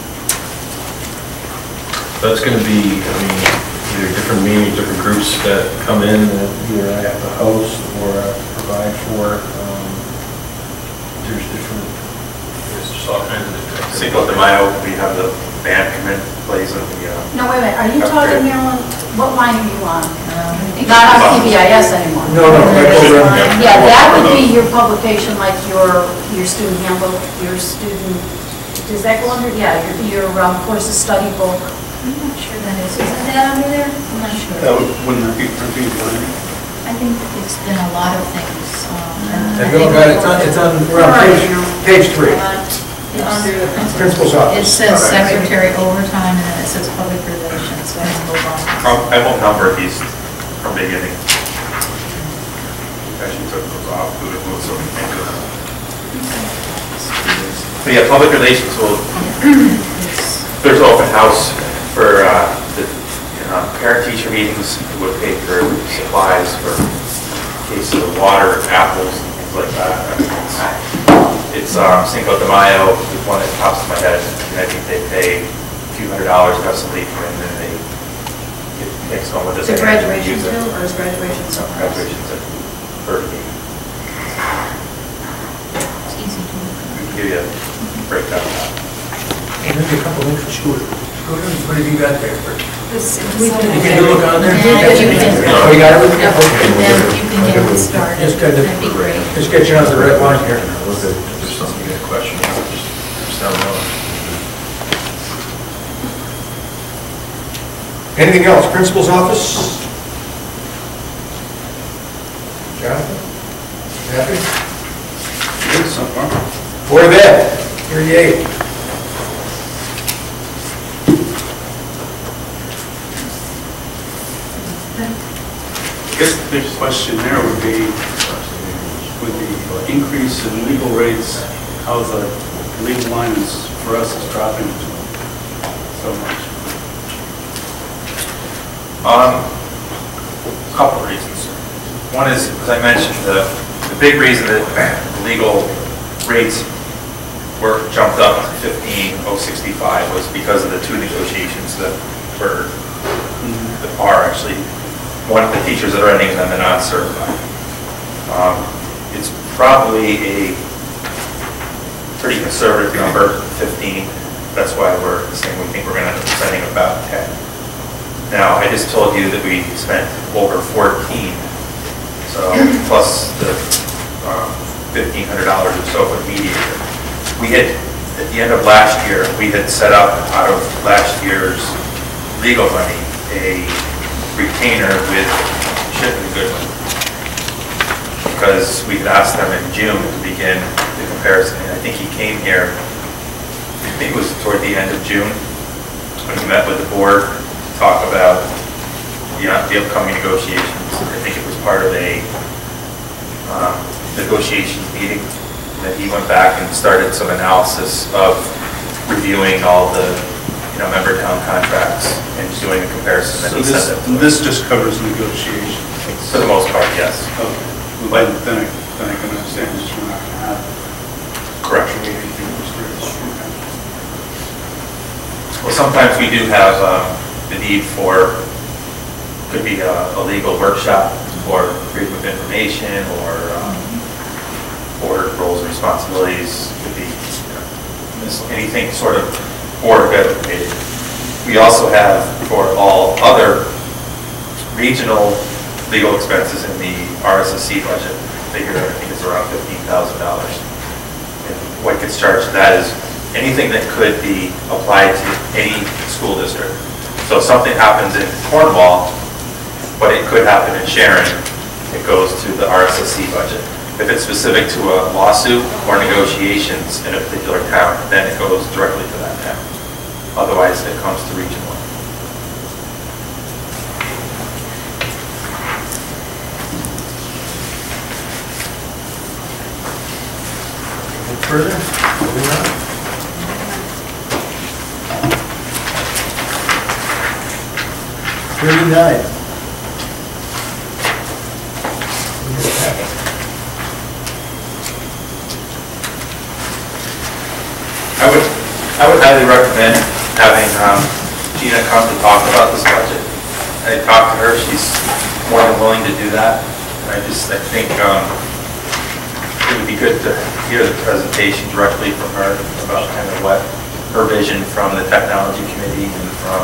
That's going to be, either different meetings, different groups that come in that either I have to host or I have to provide for. There's just all kinds of different. Cinco de Mayo, we have the band come in, plays in the, No, wait a minute, are you talking, Marilyn, what line are you on? I think Not Well- on PBIS anymore? No, my program. Yeah, that would be your publication, like your student handbook, your student, does that go under, yeah, your course of study book? I'm not sure that is. Isn't that under there? I'm not sure. Wouldn't that be printing line? I think it's been a lot of things. Have you all got it? It's on, we're on page 3. It's under the Principal's office. It says secretary overtime, and then it says public relations, so I can move on. I won't number these from beginning. Actually took those off, we would move some into them. But yeah, public relations will, It's- there's open house for the parent-teacher meetings, we would pay for supplies for cases of water, apples, and things like that. It's Cinco de Mayo, is one that pops in my head, and I think they pay a few $100 to have somebody come in and they get mixed on with this. Is it graduation too, or is graduation something else? Graduation's at Berkeley. It's easy to look We can give you a breakdown of that. And maybe a couple links for Scooter. Scooter, what have you got there? We You can look on there? Yeah, you can. Oh, you got everything? Yep, Okay. and then you can get it started. Just got to- That'd be great. Just get you on the right line here. If there's something you got a question, just tell me. Anything else? Principal's office? Jonathan? Happy? Good so far. Board of Ed, 38. I guess the big question there would be, with the increase in legal rates, how the legal line is, for us, is dropping so much? A couple of reasons. One is, as I mentioned, the big reason that the legal rates were jumped up to 15,065 was because of the two negotiations that were, that are actually, one of the teachers that are ending and then the non-certified. It's probably a pretty conservative number, 15. That's why we're saying we think we're going to end up spending about 10. Now, I just told you that we spent over 14, so plus the $1,500 or so for the mediator. We had, at the end of last year, we had set up out of last year's legal money a retainer with Shipman and Goodwin, because we had asked them in June to begin the comparison. And I think he came here, I think it was toward the end of June, when he met with the board to talk about the upcoming negotiations. I think it was part of a negotiations meeting that he went back and started some analysis of reviewing all the member town contracts and doing a comparison. So this just covers negotiations? For the most part, yes. Okay. But then I can understand just we're not going to have. Correct. Well, sometimes we do have the need for, could be a legal workshop or freedom of information or board roles and responsibilities, could be anything sort of board related. We also have, for all other regional legal expenses in the RSSC budget, figure I think it's around $15,000. And what gets charged to that is anything that could be applied to any school district. So if something happens in Cornwall, but it could happen in Sharon, it goes to the RSSC budget. If it's specific to a lawsuit or negotiations in a particular town, then it goes directly to that town. Otherwise, it comes to regional. Further? Moving on. I would highly recommend having Gina come to talk about this budget. I talked to her; she's more than willing to do that. I think it would be good to hear the presentation directly from her about kind of what her vision from the technology committee and from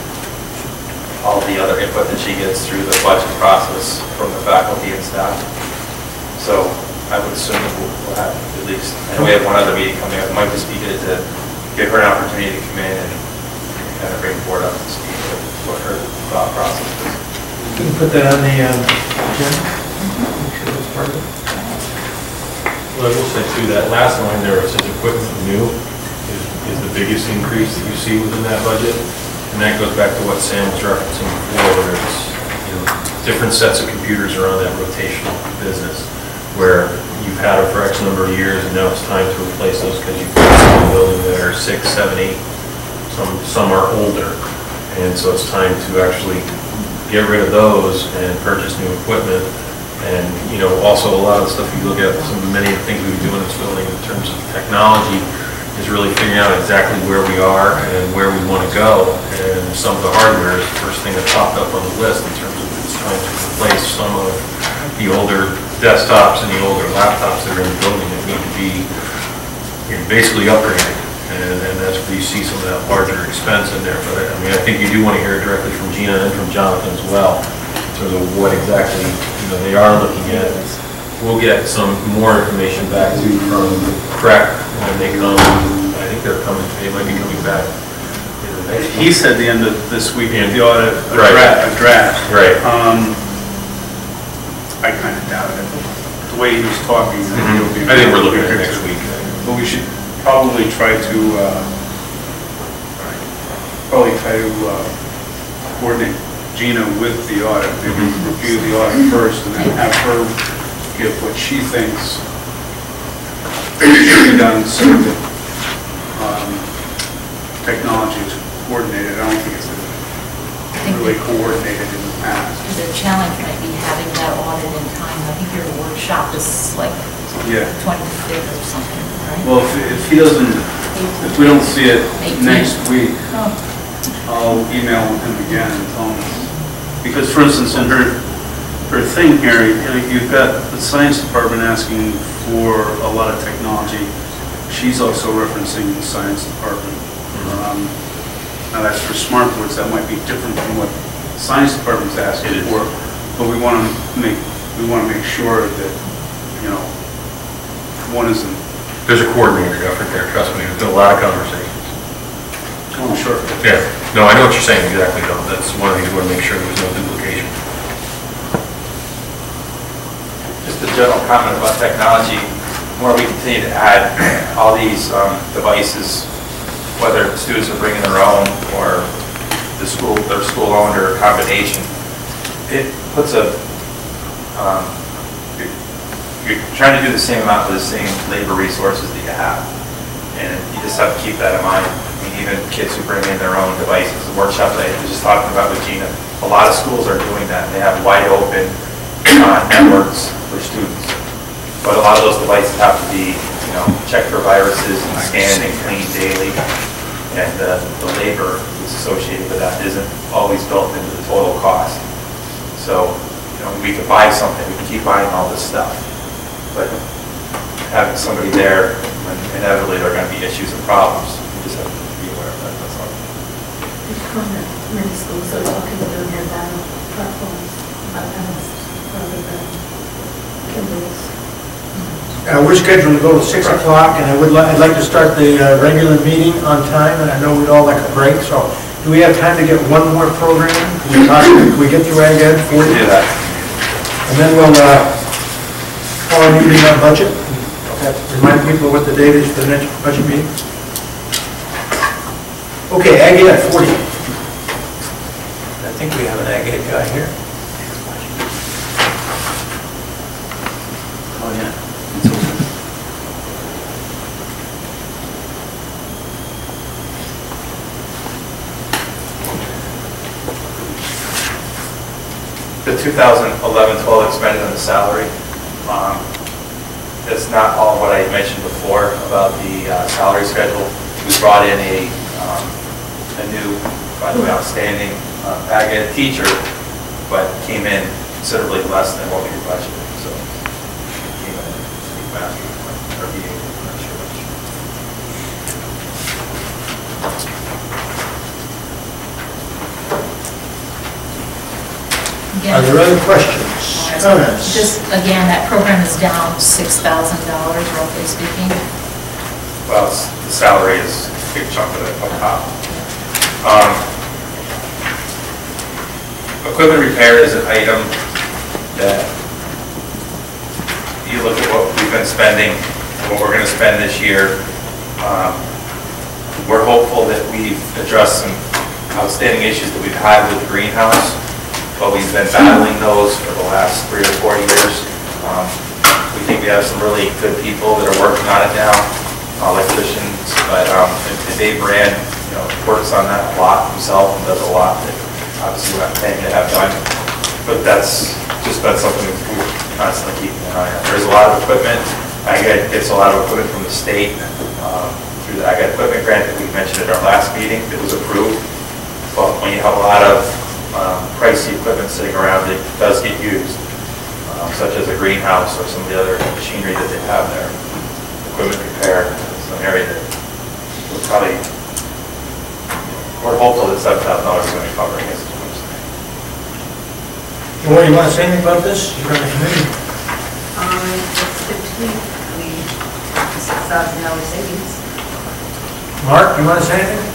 all the other input that she gets through the budget process from the faculty and staff. So I would assume that we'll have at least, and we have one other meeting coming up. It might just be good to give her an opportunity to come in and kind of bring the board up to speed with what her thought process is. Can you put that on the agenda? Make sure that's part of it. Well, I will say too, that last line there, it says equipment new is the biggest increase that you see within that budget. And that goes back to what Sam was referencing before, where it's, different sets of computers are on that rotational business, where you've had them for X number of years, and now it's time to replace those because you've got some building that are 6, 7, 8. Some are older, and so it's time to actually get rid of those and purchase new equipment. And also a lot of the stuff you look at, many of the things we do in this building in terms of technology is really figuring out exactly where we are and where we want to go. And some of the hardware is the first thing that popped up on the list in terms of it's trying to replace some of the older desktops and the older laptops that are in the building that need to be basically upgraded. And that's where you see some of that larger expense in there. But I think you do want to hear it directly from Gina and from Jonathan as well, in terms of what exactly they are looking at. We'll get some more information back to from CREC when they come. I think they're coming. They might be coming back. He said the end of this week, the audit, a draft. Right. I kind of doubt it. The way he was talking, I think we're looking at next week. But we should probably try to coordinate Gina with the audit, maybe review the audit first and then have her give what she thinks should be done so that technology is coordinated. I don't think it's really coordinated in the past. The challenge might be having that audit in time. I think your workshop is like Yeah. 25th or something, right? Well, if he doesn't, if we don't see it 18th. next week, Oh, I'll email him again and tell him. Because for instance, in her thing here, you've got the science department asking for a lot of technology. She's also referencing the science department. Now that's for smart boards, that might be different from what the science department's asking for. But we want to make sure that, you know, one isn't. There's a coordinated effort there, trust me, there's been a lot of conversations. Oh, sure. Yeah, no, I know what you're saying exactly, though. That's one of the things we want to make sure there's no duplication. Just a general comment about technology, the more we continue to add all these devices, whether students are bringing their own or their school-owned or a combination, it puts you're trying to do the same amount with the same labor resources that you have. And you just have to keep that in mind. I mean, even kids who bring in their own devices, the workshop that I was just talking about with Gina, a lot of schools are doing that. They have wide open networks for students. But a lot of those devices have to be, you know, checked for viruses and scanned and cleaned daily. And the labor that's associated with that isn't always built into the total cost. So, you know, we could buy something, we can keep buying all this stuff. But having somebody there, inevitably there are going to be issues and problems. You just have to be aware of that, that's all. Many schools are talking about their data platforms, rather than Kindles. We're scheduled to go to 6 o'clock, and I'd like to start the regular meeting on time, and I know we'd all like a break, so do we have time to get one more program? Can we get through Ag Ed? We do that. And then we'll call a meeting on budget. Remind people what the date is for the next budget meeting. Okay, Ag Ed 40. I think we have an Ag Ed guy here. Oh, yeah. The 2011-12 expended on the salary, it's not all what I mentioned before about the salary schedule. We brought in a new, by the way, outstanding Ag Ed teacher, but came in considerably less than what we were budgeted. So came in a master or BA, I'm not sure which. Are there other questions? Comments? Just, again, that program is down $6,000, roughly speaking. Well, the salary is a big chunk of it up top. Equipment repair is an item that you look at what we've been spending, what we're going to spend this year. We're hopeful that we've addressed some outstanding issues that we've had with the greenhouse, but we've been battling those for the last 3 or 4 years. We think we have some really good people that are working on it now, electricians, but and Dave Brand, you know, works on that a lot himself and does a lot that obviously we're not paying to have done. But that's something we're constantly keeping an eye on. There's a lot of equipment. Ag Ed gets a lot of equipment from the state through the Ag Ed equipment grant that we mentioned at our last meeting that was approved. But when you have a lot of pricey equipment sitting around, it does get used, such as a greenhouse or some of the other machinery that they have there. Equipment repair is an area that we're probably, we're hopeful that $7,000 is going to be covering it. Well, you want to say anything about this? You're on the committee. It's good to me. We have $6,000 savings. Mark, you want to say anything?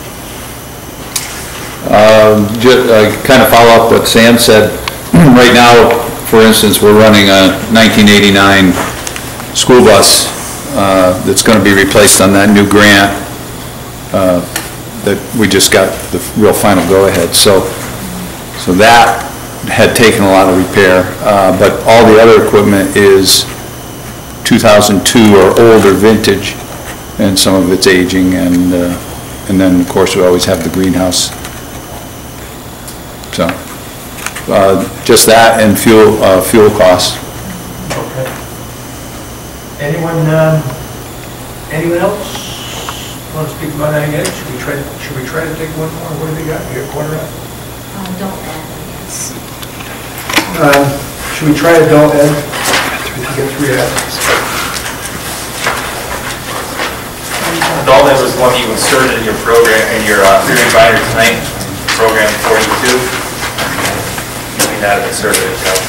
Just kind of follow up what Sam said. Right now, for instance, we're running a 1989 school bus that's going to be replaced on that new grant that we just got the real final go-ahead. So that had taken a lot of repair, but all the other equipment is 2002 or older vintage, and some of it's aging, and then, of course, we always have the greenhouse. So, just that and fuel costs. Okay. Anyone else want to speak about that again? Should we try to take one more? What do we got? We got a quarter up? Don't add, I guess. Should we try adult ed? We can get 3 ads. Adult ed was one you inserted in your program, in your hearing binder tonight, program 42. You can add it, insert it, so.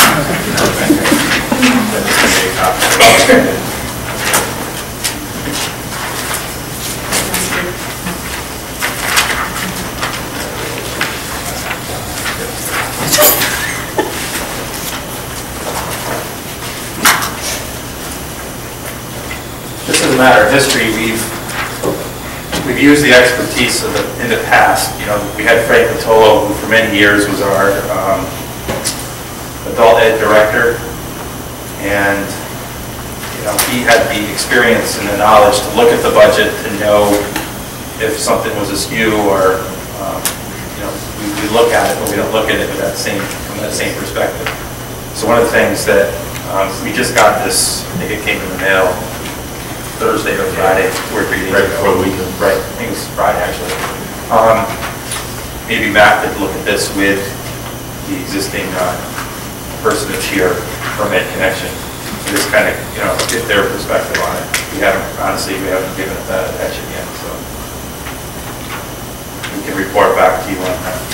Just as a matter of history, we've used the expertise in the past. You know, we had Frank Patolo, who for many years was our adult ed director, and you know, he had the experience and the knowledge to look at the budget and know if something was askew, or you know, we look at it, but we don't look at it with from that same perspective. So one of the things that we just got this, I think it came in the mail Thursday or Friday, 2 or 3 days ago. Right before the weekend. Right, I think it was Friday, actually. Maybe Matt could look at this with the existing person that's here from Ed Connection. Just kind of, you know, get their perspective on it. Honestly, we haven't given it that attention yet, so we can report back to you on that.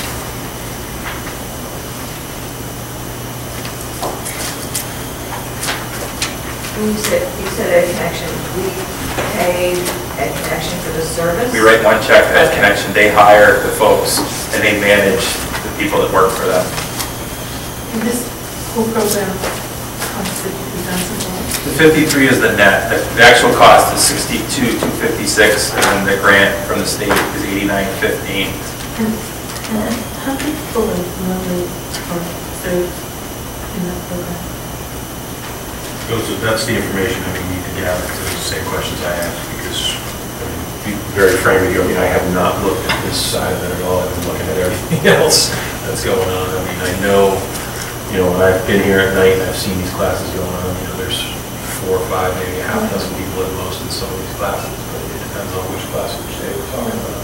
You said Ed Connection, we pay Ed Connection for the service? We write one check to Ed Connection, they hire the folks, and they manage the people that work for them. And this whole program costs $50,000. The 53 is the net. The actual cost is 62,256, and then the grant from the state is 89,15. And how many people are normally served in that program? That's the information that we need to gather, because it's the same questions I asked, because, I mean, to be very frank with you, I mean, I have not looked at this side of it at all. I've been looking at everything else that's going on. I mean, I know, you know, when I've been here at night and I've seen these classes going on, you know, there's 4 or 5, maybe a half dozen people at most in some of these classes, but it depends on which class which day we're talking about.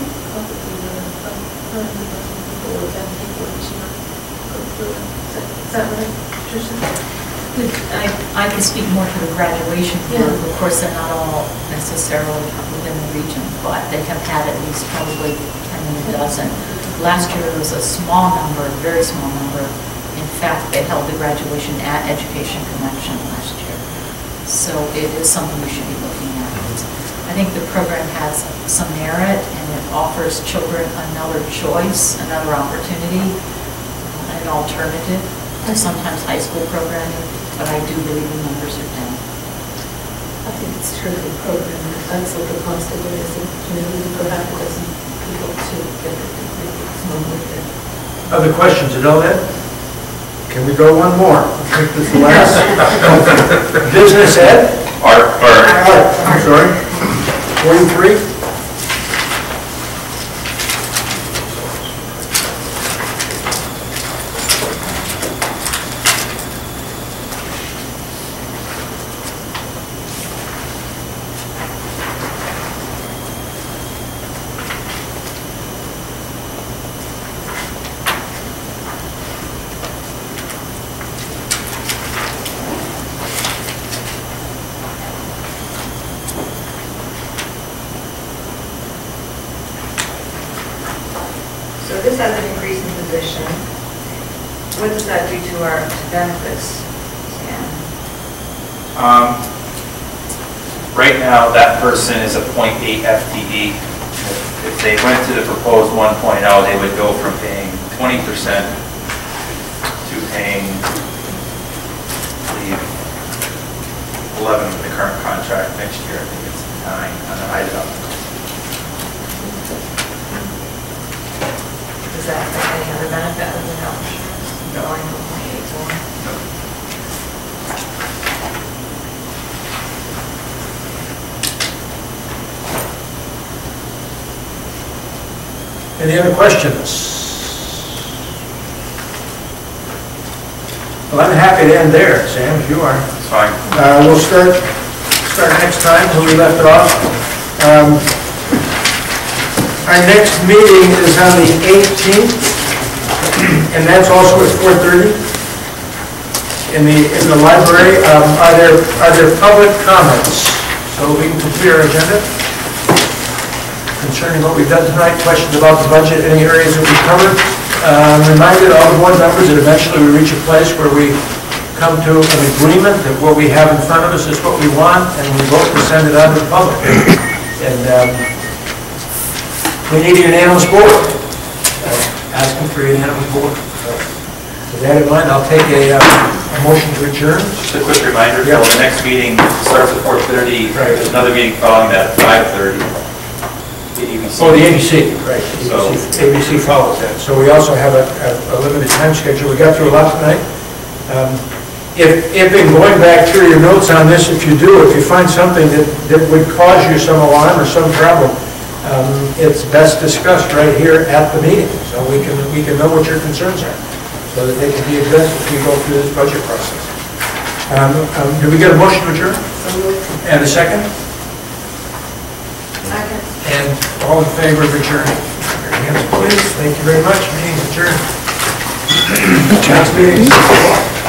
Is that right, Tricia? I can speak more to the graduation group. Of course, they're not all necessarily within the region, but they have had at least probably 10 in a dozen. Last year, there was a small number, a very small number. In fact, they held the graduation at Education Connection last year. So it is something we should be looking at. I think the program has some merit, and it offers children another choice, another opportunity, an alternative to sometimes high school programming. But I do believe the numbers are down. I think it's a terrific program. That's what the cost of it is. You know, we go half a dozen people to get the degree. It's not worth it. Other questions, adult ed? Can we go one more? I think this is the last. Business ed? Art. I'm sorry. 43? So this has an increase in position. What does that do to our benefits, Sam? Right now, that person is a .8 FTE. If they went to the proposed 1.0, they would go from paying 20% to paying, I believe, 11 with the current contract. Next year, I think it's 9 on the high deductible. Does that affect any other benefit other than health insurance? going to 0.84. Any other questions? Well, I'm happy to end there, Sam, if you are. It's fine. We'll start next time where we left it off. Our next meeting is on the 18th, and that's also at 4:30 in the library. Are there public comments? So we can complete our agenda concerning what we've done tonight, questions about the budget, any areas that we covered. Reminded all the board members that eventually we reach a place where we come to an agreement that what we have in front of us is what we want, and we vote to send it out to the public. And we need a unanimous board. Asking for a unanimous board. With that in mind, I'll take a motion to adjourn. Just a quick reminder, Yeah. the next meeting starts at 4:30. Right. There's another meeting following that at 5:30. The ABC. Oh, the ABC, right. So- ABC follows that. So we also have a limited time schedule. We got through a lot tonight. If in going back through your notes on this, if you find something that would cause you some alarm or some problem, it's best discussed right here at the meeting, so we can know what your concerns are, so that they can be addressed as we go through this budget process. Do we get a motion to adjourn? And a second? Second. And all in favor of adjourning? Your hands, please. Thank you very much. Meeting adjourned. Next meeting is 6 o'clock.